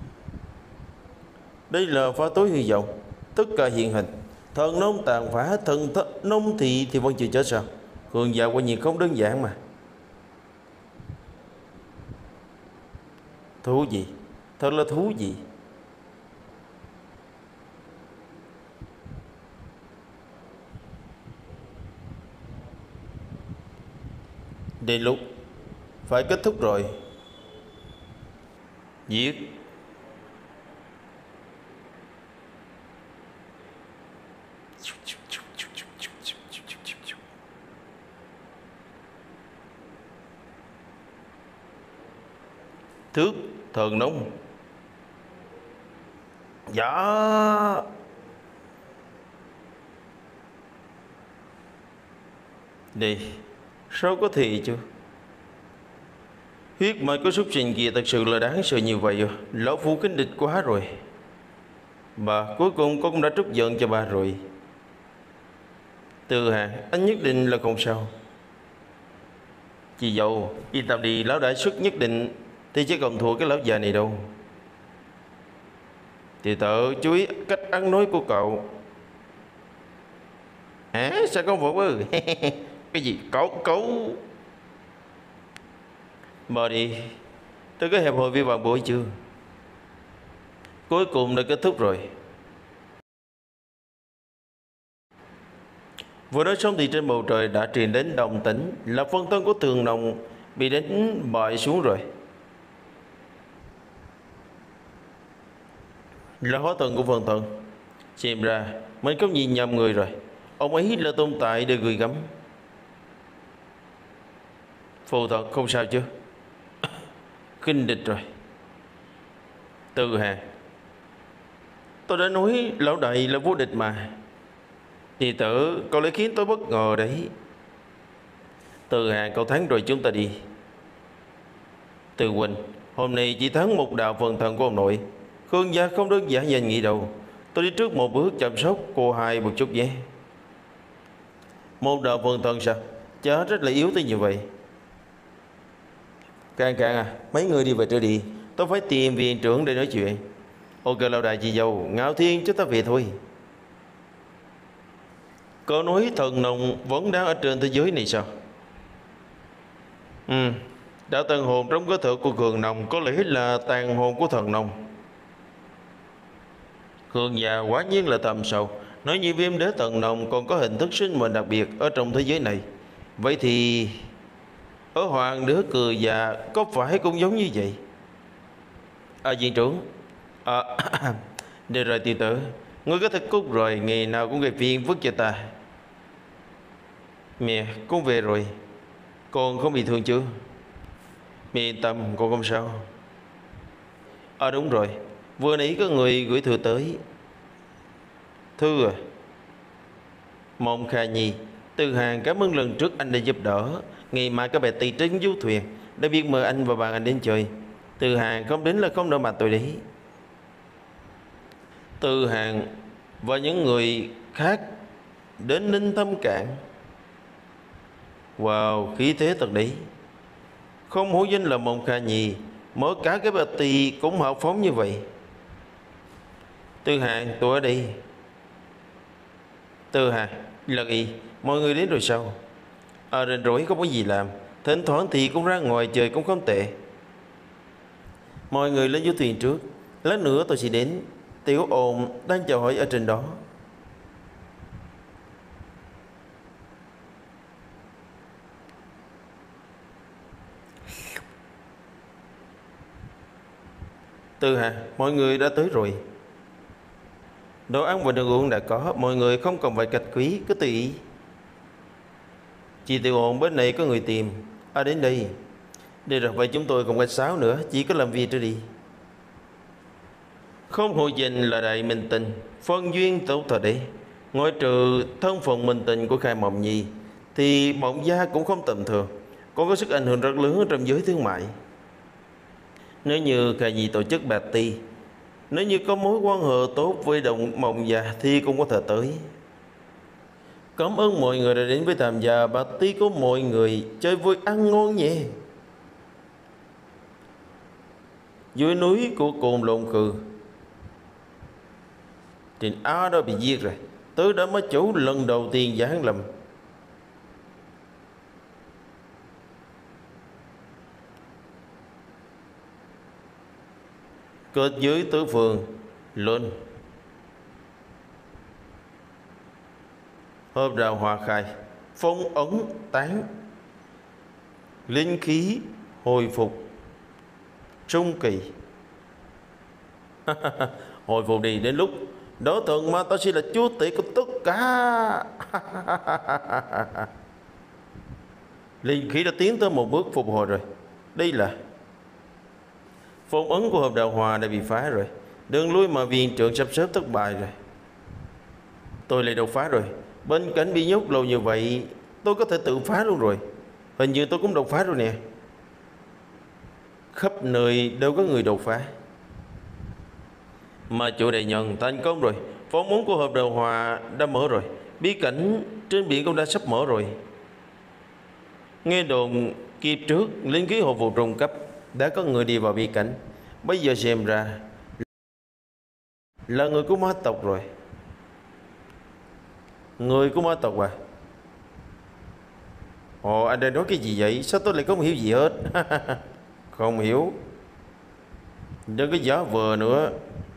Speaker 1: Đây là pha tối hy vọng. Tất cả hiện hình. Thần nông tàn phá, thần th nông thị thì vẫn chưa chết sao? Khương gia quả nhiên không đơn giản mà. Thú gì? Thật là thú gì? Đến lúc phải kết thúc rồi. Giết. Thước thần nông. Dạ. Đi. Sao có thể chứ? Huyết mạch của súc sinh kia thật sự là đáng sợ như vậy rồi. Lão phu kính địch quá rồi. Bà cuối cùng con cũng đã trút giận cho bà rồi. Từ Hà, anh nhất định là không sao. Chị dâu, yên tâm đi, lão đại xuất nhất định thì chứ còn thua cái lão già này đâu. Thì tự chú ý cách ăn nói của cậu. Hả? Sao con vội ư? Cái gì? Cậu, cậu mời đi. Tôi có hẹp hội với bạn buổi chưa? Cuối cùng đã kết thúc rồi. Vừa nói xong thì trên bầu trời đã truyền đến đồng tĩnh là phân thân của Thường Nông bị đánh bại xuống rồi. Là hóa thân của phân thân. Xem ra mình không nhìn nhầm người rồi. Ông ấy là tồn tại để gửi gắm. Phù thật không sao chứ? Kinh địch rồi. Từ Hà, tôi đã nói lão đại là vô địch mà. Thì tử cậu lại khiến tôi bất ngờ đấy. Từ Hà, cậu thắng rồi, chúng ta đi. Từ Quỳnh, hôm nay chỉ thắng một đạo phần thần của ông nội. Khương gia không đơn giản như anh nghĩ đâu. Tôi đi trước một bước chăm sóc cô hai một chút nhé. Một đạo phần thần sao? Chả rất là yếu tới như vậy. Càng càng à, mấy người đi về trước đi. Tôi phải tìm viện trưởng để nói chuyện. Ok lão đại chị dâu, Ngạo Thiên chúng ta về thôi. Cậu nói thần nông vẫn đang ở trên thế giới này sao? Ừ, đạo tàn hồn trong cơ thể của Cường Nông có lẽ là tàn hồn của thần nông. Cường già quả nhiên là tầm sầu. Nói như viêm đế thần nông còn có hình thức sinh mệnh đặc biệt ở trong thế giới này. Vậy thì ở hoàng đế cười già có phải cũng giống như vậy? À viện trưởng. À, được rồi tiểu tử, ngươi có thể cút rồi, ngày nào cũng gây phiền phức cho ta. Mẹ, con về rồi. Con không bị thương chứ? Mẹ yên tâm, con không sao. À đúng rồi, vừa nãy có người gửi thư tới. Thư à? Mộng Kha Nhi, Từ Hàng cảm ơn lần trước anh đã giúp đỡ. Ngày mai các bạn tì trên du thuyền đã biết mời anh và bạn anh đến chơi. Từ Hàng không đến là không nợ mặt tôi đấy. Từ Hàng và những người khác đến Ninh Thâm Cảng. Wow, khí thế thật đấy. Không hổ danh là Mộng Kha Nhi, mở cả cái party cũng hào phóng như vậy. Từ Hàng, tôi ở đây. Từ Hà, Lật Y, mọi người đến rồi sao? À, rảnh rỗi không có gì làm, thỉnh thoảng thì cũng ra ngoài chơi cũng không tệ. Mọi người lên du thuyền trước, lát nữa tôi sẽ đến. Tiểu ồn đang chờ hỏi ở trên đó. Từ Hà, mọi người đã tới rồi. Đồ ăn và đồ uống đã có, mọi người không cần phải cách quý, cứ tùy ý. Chị Tiểu ồn bên này có người tìm. À, đến đây. Đây rồi, vậy chúng tôi không cách sáo nữa, chỉ có làm việc cho đi. Không hội danh là đại minh tình, phân duyên tốt thật đấy. Ngoại trừ thân phận minh tình của Khai Mộng Nhi thì Mộng Gia cũng không tầm thường, còn có sức ảnh hưởng rất lớn trong giới thương mại. Nếu như Khai Nhi tổ chức bạc ti, nếu như có mối quan hệ tốt với đồng Mộng Gia thì cũng có thể tới. Cảm ơn mọi người đã đến với tham gia bạc ti của mọi người, chơi vui ăn ngon nhé. Dưới núi của Cồn Lôn Khư, Trình Á đó bị giết rồi, tới đã mới chủ lần đầu tiên giáng lâm. Kết giới tứ phương lên, hợp rào hòa khai, phong ấn tán, linh khí hồi phục trung kỳ. Hồi phục đi, đến lúc đó thần ma ta sẽ là chúa tể của tất cả. Linh khí đã tiến tới một bước phục hồi rồi. Đây là phong ấn của hợp đạo hòa đã bị phá rồi, đường lui mà viện trưởng sắp xếp thất bại rồi. Tôi lại đột phá rồi. Bên cạnh bị nhốt lâu như vậy, tôi có thể tự phá luôn rồi. Hình như tôi cũng đột phá rồi nè. Khắp nơi đều có người đột phá. Mà chủ đại nhân thành công rồi, phong ấn của hợp đạo hòa đã mở rồi, bí cảnh trên biển cũng đã sắp mở rồi. Nghe đồn kiếp trước linh khí hồi phục trung cấp đã có người đi vào bí cảnh, bây giờ xem ra là người của ma tộc rồi. Người của ma tộc à? Ồ, anh đang nói cái gì vậy? Sao tôi lại không hiểu gì hết? Không hiểu. Đừng có giả vờ nữa.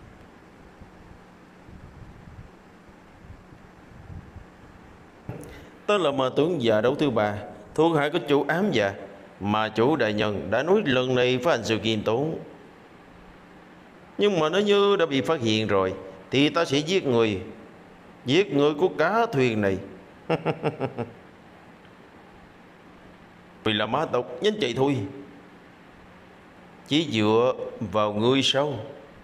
Speaker 1: Tôi là ma tướng già đấu thứ ba, thuộc hạ của chủ ám dạ, mà chủ đại nhân đã nói lần này phải hành sự kiêm tốn. Nhưng mà nếu như đã bị phát hiện rồi thì ta sẽ giết người, giết người của cả thuyền này. Vì là ma tộc, nhanh chạy thôi. Chỉ dựa vào ngươi sao?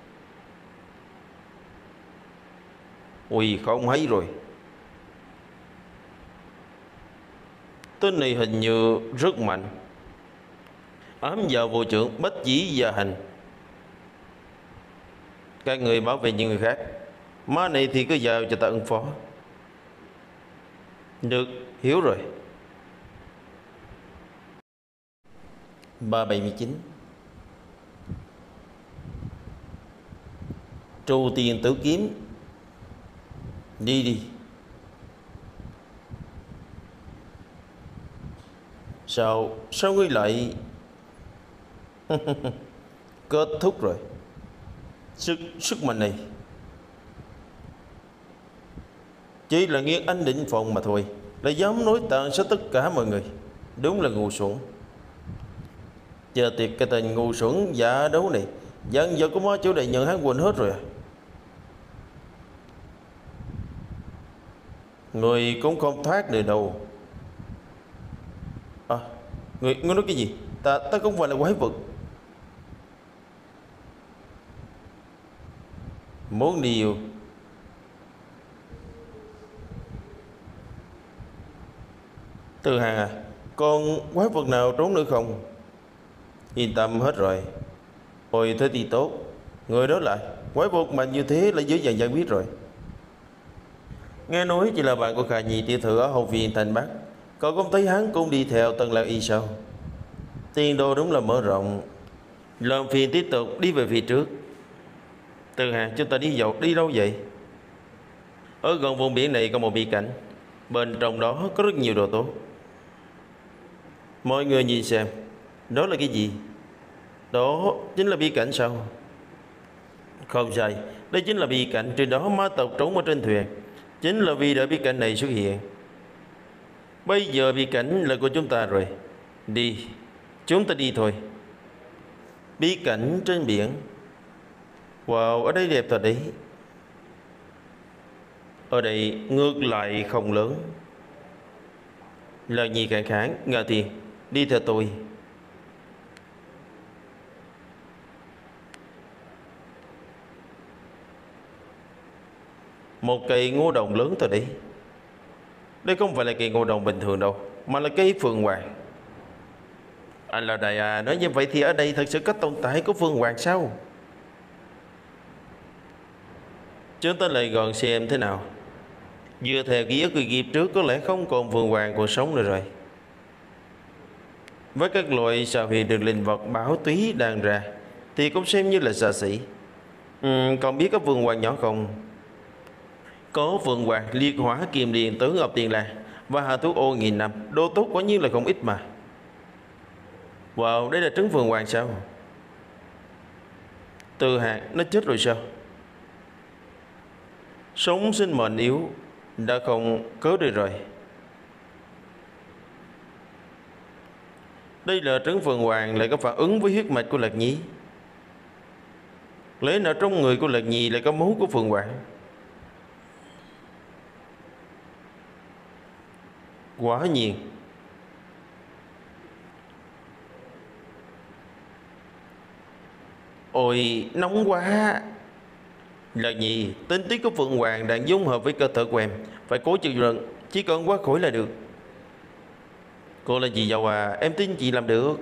Speaker 1: Ui, không hay rồi. Tên này hình như rất mạnh. Ám vào vô trưởng bách dĩ gia hành. Các người bảo vệ những người khác, má này thì cứ giao cho ta ứng phó. Được, hiểu rồi. Ba bảy mươi chín. Trù tiền tử kiếm. Đi đi. Sao, sao ngươi lại... Kết thúc rồi. Sức, sức mạnh này chỉ là nghiêng anh định phòng mà thôi, lại dám nói tàn sát tất cả mọi người. Đúng là ngu xuẩn. Chờ tiệt cái tên ngu xuẩn giả đấu này, dân giờ của má chủ đại nhận hắn quên hết rồi à? Người cũng không thoát được đâu. À, người, người nói cái gì? Ta, ta không phải là quái vật. Muốn điều. Từ Hàng à, còn quái vật nào trốn nữa không? Yên tâm hết rồi. Ôi thế thì tốt. Người đó lại, quái vật mạnh như thế là dễ dàng giải quyết rồi. Nghe nói chỉ là bạn của Khả Nhi tiểu thư ở hậu viện thành Bắc. Cậu không thấy hắn cũng đi theo Tân Lạc Y sao? Tiền đồ đúng là mở rộng. Làm phiền tiếp tục đi về phía trước. Từ Hàng, chúng ta đi dạo, đi đâu vậy? Ở gần vùng biển này có một bi cảnh, bên trong đó có rất nhiều đồ tốt. Mọi người nhìn xem, đó là cái gì? Đó chính là bi cảnh sao? Không sai, đây chính là bi cảnh. Trên đó ma tộc trốn ở trên thuyền. Chính là vì đợi bi cảnh này xuất hiện. Bây giờ bi cảnh là của chúng ta rồi. Đi, chúng ta đi thôi. Bi cảnh trên biển. Wow, ở đây đẹp thật đấy. Ở đây ngược lại không lớn. Lời nhị cạn kháng, Ngạ Thiên, đi theo tôi. Một cây ngô đồng lớn thật đấy. Đây không phải là cây ngô đồng bình thường đâu, mà là cây phượng hoàng. Anh là đại à, nói như vậy thì ở đây thật sự có tồn tại của phượng hoàng sao? Chúng ta lại gần xem thế nào. Dựa theo ký ức của kiếp trước, có lẽ không còn phượng hoàng còn sống nữa rồi. Với các loại sao hiện được linh vật báo túy đàn ra thì cũng xem như là xa xỉ. ừ, Còn biết có phượng hoàng nhỏ không? Có phượng hoàng, liệt hỏa, kiềm điện, tứ ngọc tiền lạc và hà thú ô nghìn năm. Đô tốt quả nhiên là không ít mà. Wow, đây là trứng phượng hoàng sao? Từ hạt nó chết rồi sao? Sống sinh mệnh yếu, đã không cớ được rồi. Đây là trứng phượng hoàng lại có phản ứng với huyết mạch của Lạc Nhi. Lẽ nào trong người của Lạc Nhi lại có máu của phượng hoàng? Quả nhiên. Ôi, nóng quá. Lạc Nhi, tinh tiết của phượng hoàng đang dung hợp với cơ thể của em. Phải cố chịu đựng, chỉ cần qua khỏi là được. Cô là chị dâu à, em tin chị làm được.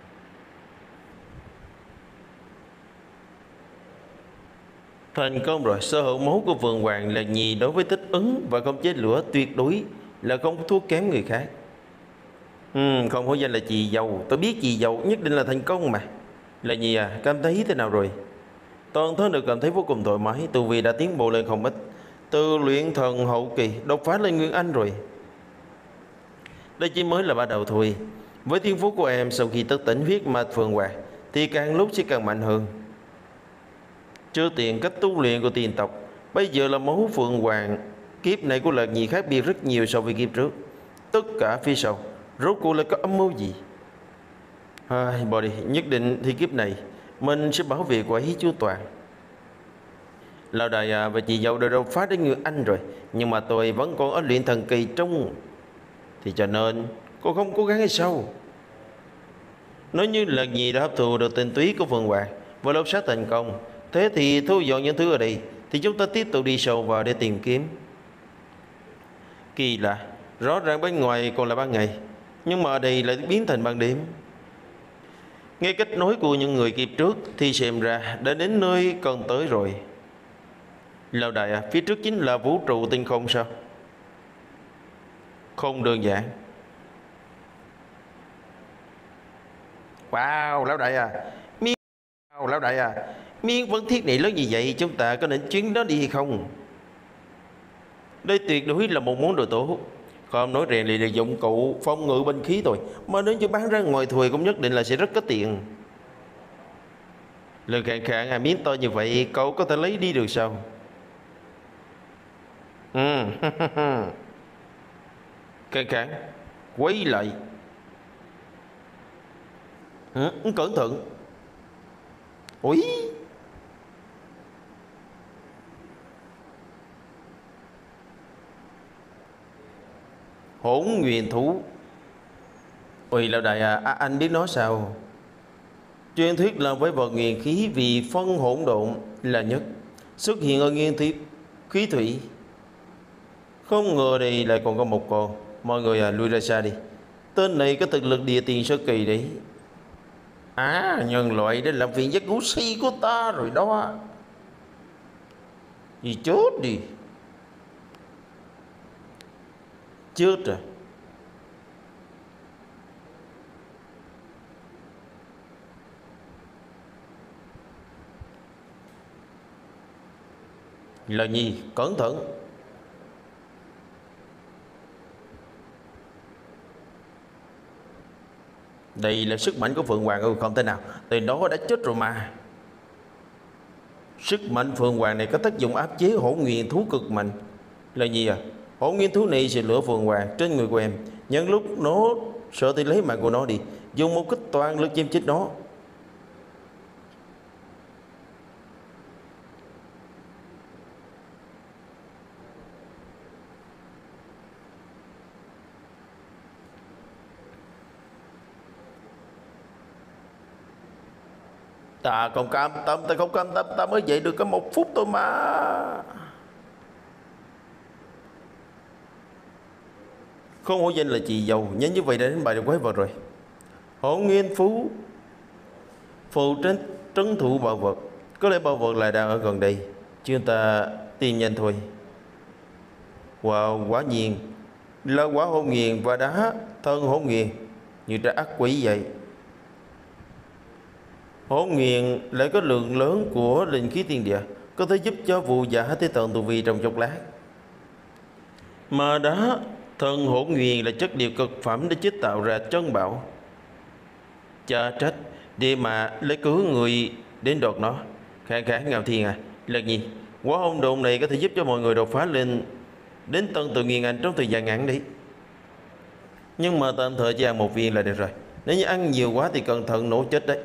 Speaker 1: Thành công rồi. Sở hữu máu của phượng hoàng Lạc Nhi đối với thích ứng và không chế lửa tuyệt đối là không thua kém người khác. ừ, Không hổ danh là chị dâu. Tôi biết chị dâu nhất định là thành công mà. Lạc Nhi à, cảm thấy thế nào rồi? Toàn thân được cảm thấy vô cùng thoải mái. Tu vi đã tiến bộ lên không ít. Từ luyện thần hậu kỳ đột phá lên Nguyên Anh rồi. Đây chỉ mới là bắt đầu thôi. Với thiên phú của em sau khi thức tỉnh huyết mạch phượng hoàng thì càng lúc sẽ càng mạnh hơn. Chưa tiền cách tu luyện của tiền tộc, bây giờ là máu phượng hoàng. Kiếp này của Lạc Nhi khác biệt rất nhiều so với kiếp trước. Tất cả phía sau rốt cuộc là có âm mưu gì? Ai, bỏ đi, nhất định thì kiếp này mình sẽ bảo vệ cô ấy chu toàn. Lão đại à, và chị dâu đã đột phá đến Nguyên Anh rồi, nhưng mà tôi vẫn còn ở luyện thần kỳ trung. Thì cho nên cô không cố gắng hay sao? Nếu như Lạc Nhi đã hấp thụ được tinh túy của phượng hoàng và lột xác thành công, thế thì thu dọn những thứ ở đây thì chúng ta tiếp tục đi sâu vào để tìm kiếm. Kỳ lạ, rõ ràng bên ngoài còn là ban ngày, nhưng mà ở đây lại biến thành ban đêm. Nghe cách nói của những người kịp trước thì xem ra đã đến nơi cần tới rồi. Lão đại à, phía trước chính là vũ trụ tinh không sao? Không đơn giản. Wow, lão đại à, miếng wow, lão đại à, miếng vấn thiết này lớn như vậy, chúng ta có nên chuyến đó đi hay không? Đây tuyệt đối là một món đồ tốt. Không nói rèn luyện là dụng cụ phong ngự binh khí thôi, mà nếu như bán ra ngoài thuê cũng nhất định là sẽ rất có tiền. Lần cạn cạn à, miếng to như vậy cậu có thể lấy đi được sao? Ừ. Cạn cạn quay lại. Ừ, cẩn thận. Ui. Hỗn nguyên thú. Ôi lão đại à, à, anh biết nói sao? Truyền thuyết là với vật nguyên khí vì phân hỗn độn là nhất, xuất hiện ở nguyên thuyết khí thủy. Không ngờ đây lại còn có một con. Mọi người à, lui ra xa đi. Tên này có thực lực địa tiền sơ kỳ đấy. À, nhân loại để làm việc giấc ngủ si của ta rồi đó. Gì chết đi. Chết rồi. Là Nhi, cẩn thận. Đây là sức mạnh của Phượng Hoàng ư? Không thể nào, tên đó đã chết rồi mà. Sức mạnh Phượng Hoàng này có tác dụng áp chế hỗn nguyên thú cực mạnh. Là gì à? Hỗn nguyên thú này sẽ lửa Phượng Hoàng trên người của em. Nhân lúc nó sợ thì lấy mạng của nó đi, dùng một kích toàn lực chém chết nó. Ta không cam tâm, ta không cam tâm, ta mới dậy được có một phút thôi mà. Không hổ danh là chị dâu, nhanh như vậy đã đến bài được quái vật rồi. Hỗn nguyên phú phụ trách trấn thủ bảo vật. Có lẽ bảo vật lại đang ở gần đây, chúng ta tìm nhanh thôi. Wow, quả nhiên là quả hỗn nghiền và đá thân hỗn nghiền như trái ác quỷ vậy. Hỗn nghiền lại có lượng lớn của linh khí thiên địa, có thể giúp cho vụ giả tới tận tu vi trong chốc lát. Mà đá thân hỗn nghiền là chất liệu cực phẩm để chế tạo ra chân bảo. Chả trách để mà lấy cứu người đến đột nó. Khả khả Ngạo Thiên à, là gì? Quả hỗn độn này có thể giúp cho mọi người đột phá lên đến tận tự nghiền anh trong thời gian ngắn đấy. Nhưng mà tạm thời chỉ ăn một viên là được rồi. Nếu như ăn nhiều quá thì cẩn thận nổ chết đấy.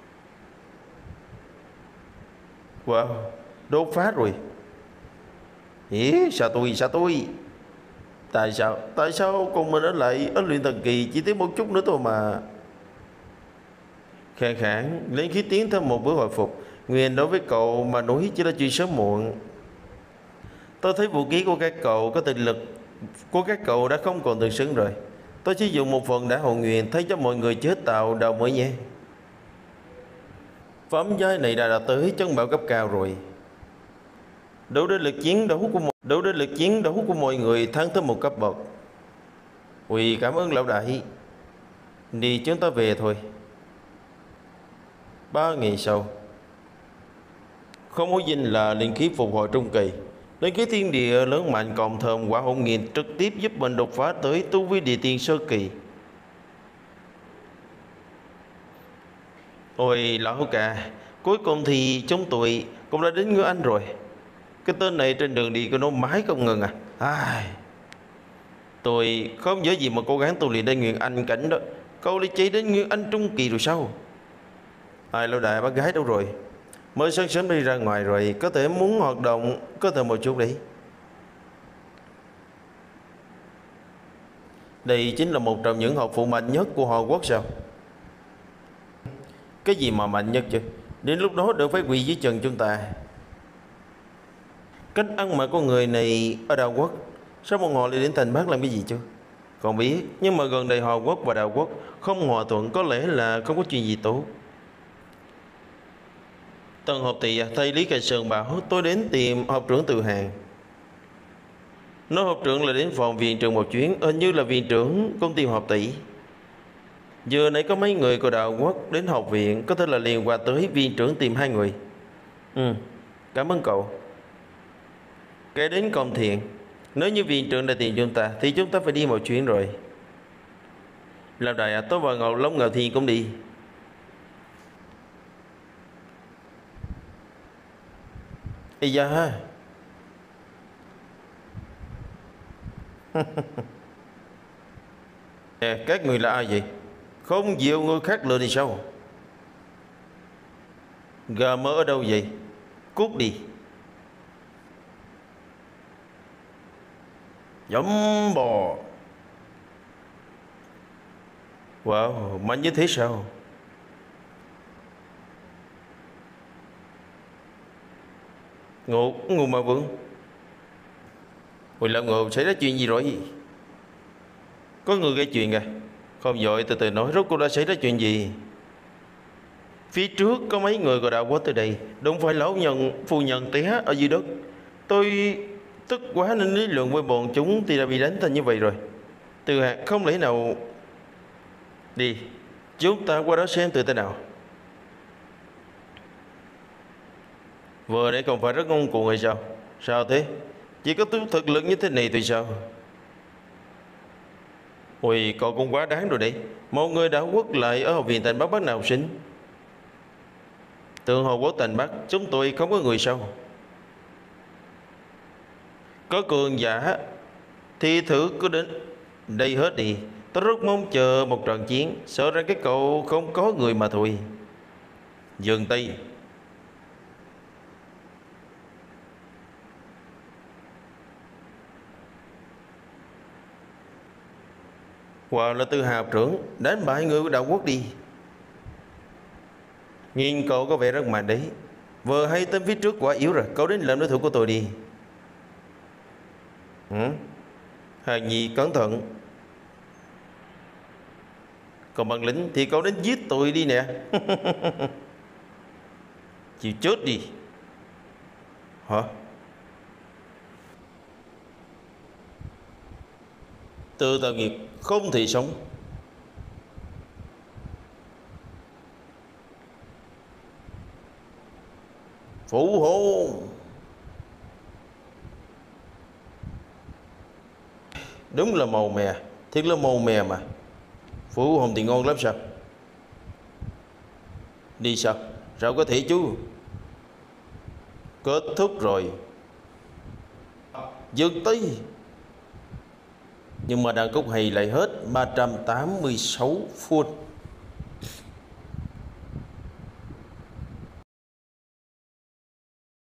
Speaker 1: Wow, đột phá rồi. Ý, sao tôi, sao tôi? Tại sao, tại sao con mình ở lại ở luyện thần kỳ chỉ thiếu một chút nữa thôi mà. Khang khẳng lấy khí tiến thêm một bước hồi phục. Nguyên đối với cậu mà nói chỉ là chuyện sớm muộn. Tôi thấy vũ khí của các cậu có thực lực của các cậu đã không còn tương xứng rồi. Tôi chỉ dùng một phần đã hồn nguyên thấy cho mọi người chế tạo đầu mới nhé. Phẩm giai này đã đạt tới chân bảo cấp cao rồi, đủ để lực chiến đấu của đủ để lực chiến đấu của mọi người thăng tới một cấp bậc. Ui, cảm ơn lão đại. Đi, chúng ta về thôi. Ba ngày sau, không có dinh là linh khí phục hồi trung kỳ. Linh khí thiên địa lớn mạnh cộng thêm quả hỗn nghiền trực tiếp giúp mình đột phá tới tu vi địa tiên sơ kỳ. Ôi lão ca, cuối cùng thì chúng tôi cũng đã đến Ngư Anh rồi. Cái tên này trên đường đi của nó mãi không ngừng à. Ai... Tôi không dễ gì mà cố gắng tu luyện đến Nguyên Anh cảnh đó. Cậu lại chạy đến Nguyên Anh trung kỳ rồi sao? Ai lão đại, bác gái đâu rồi? Mới sáng sớm đi ra ngoài rồi, có thể muốn hoạt động có thể một chút đi. Đây chính là một trong những học phụ mạnh nhất của Họ Quốc sao? Cái gì mà mạnh nhất chứ? Đến lúc đó đừng phải quỳ dưới chân chúng ta. Cách ăn mặc của người này ở Đào Quốc, sao bọn họ lại đến thành Bắc làm cái gì chứ? Không biết, nhưng mà gần đây Họ Quốc và Đào Quốc không hòa thuận, có lẽ là không có chuyện gì tốt. Tần Học Tỷ à, thầy Lý Cảnh Sơn bảo tôi đến tìm học trưởng Từ Hàng. Nói học trưởng là đến phòng viện trưởng một chuyến, hình như là viện trưởng công ty Học Tỷ. Giờ nãy có mấy người của Đạo Quốc đến học viện, có thể là liền qua tới viện trưởng tìm hai người. Ừ, cảm ơn cậu. Kể đến công thiện, nếu như viện trưởng đã tìm chúng ta thì chúng ta phải đi một chuyến rồi. Làm đại à, tôi và Ngọc Long Ngạo Thiên cũng đi. Ây da. Nè, các người là ai vậy? Không dịu người khác lên thì sao? Gà mỡ ở đâu vậy? Cút đi. Giống bò. Wow, mạnh như thế sao? Ngộ, Ngộ mà Vương. Ôi lão Ngộ, xảy ra chuyện gì rồi? Có người gây chuyện à? Không vội, từ từ nói, rốt cuộc đã xảy ra chuyện gì? Phía trước có mấy người của Đạo Quốc tới đây, đụng phải lão nhân phu nhân té ở dưới đất. Tôi tức quá nên lý luận với bọn chúng thì đã bị đánh thành như vậy rồi. Từ hạt không lẽ nào... Đi, chúng ta qua đó xem từ thế nào. Vừa nãy còn phải rất ngông cuồng hay sao? Sao thế? Chỉ có thực lực như thế này thì sao? Ôi, cậu cũng quá đáng rồi đấy. Một người đã quất lại ở học viện Tành Bắc bắt nào học sinh. Tượng Hồ Quốc Tành Bắc, chúng tôi không có người sau. Có cường giả thì thử cứ đến đây hết đi. Tôi rất mong chờ một trận chiến. Sợ ra cái cậu không có người mà thôi. Dương Tây. Hoặc là Tư Hào trưởng đánh bại người của đạo quốc đi. Nhìn cậu có vẻ rất mạnh đấy. Vừa hay tên phía trước quá yếu rồi. Cậu đến làm đối thủ của tôi đi. ừ? Hà Nhi cẩn thận. Còn bằng lính thì cậu đến giết tôi đi nè. Chịu chết đi. Hả? Từ tạo nghiệp không thể sống. Phụ hồn. Đúng là màu mè. Thiệt là màu mè mà. Phụ hồn thì ngon lắm sao? Đi sao? Sao có thể chú? Kết thúc rồi. Dương Tây. Nhưng mà đàn cúc hay lại hết ba trăm tám mươi sáu phút.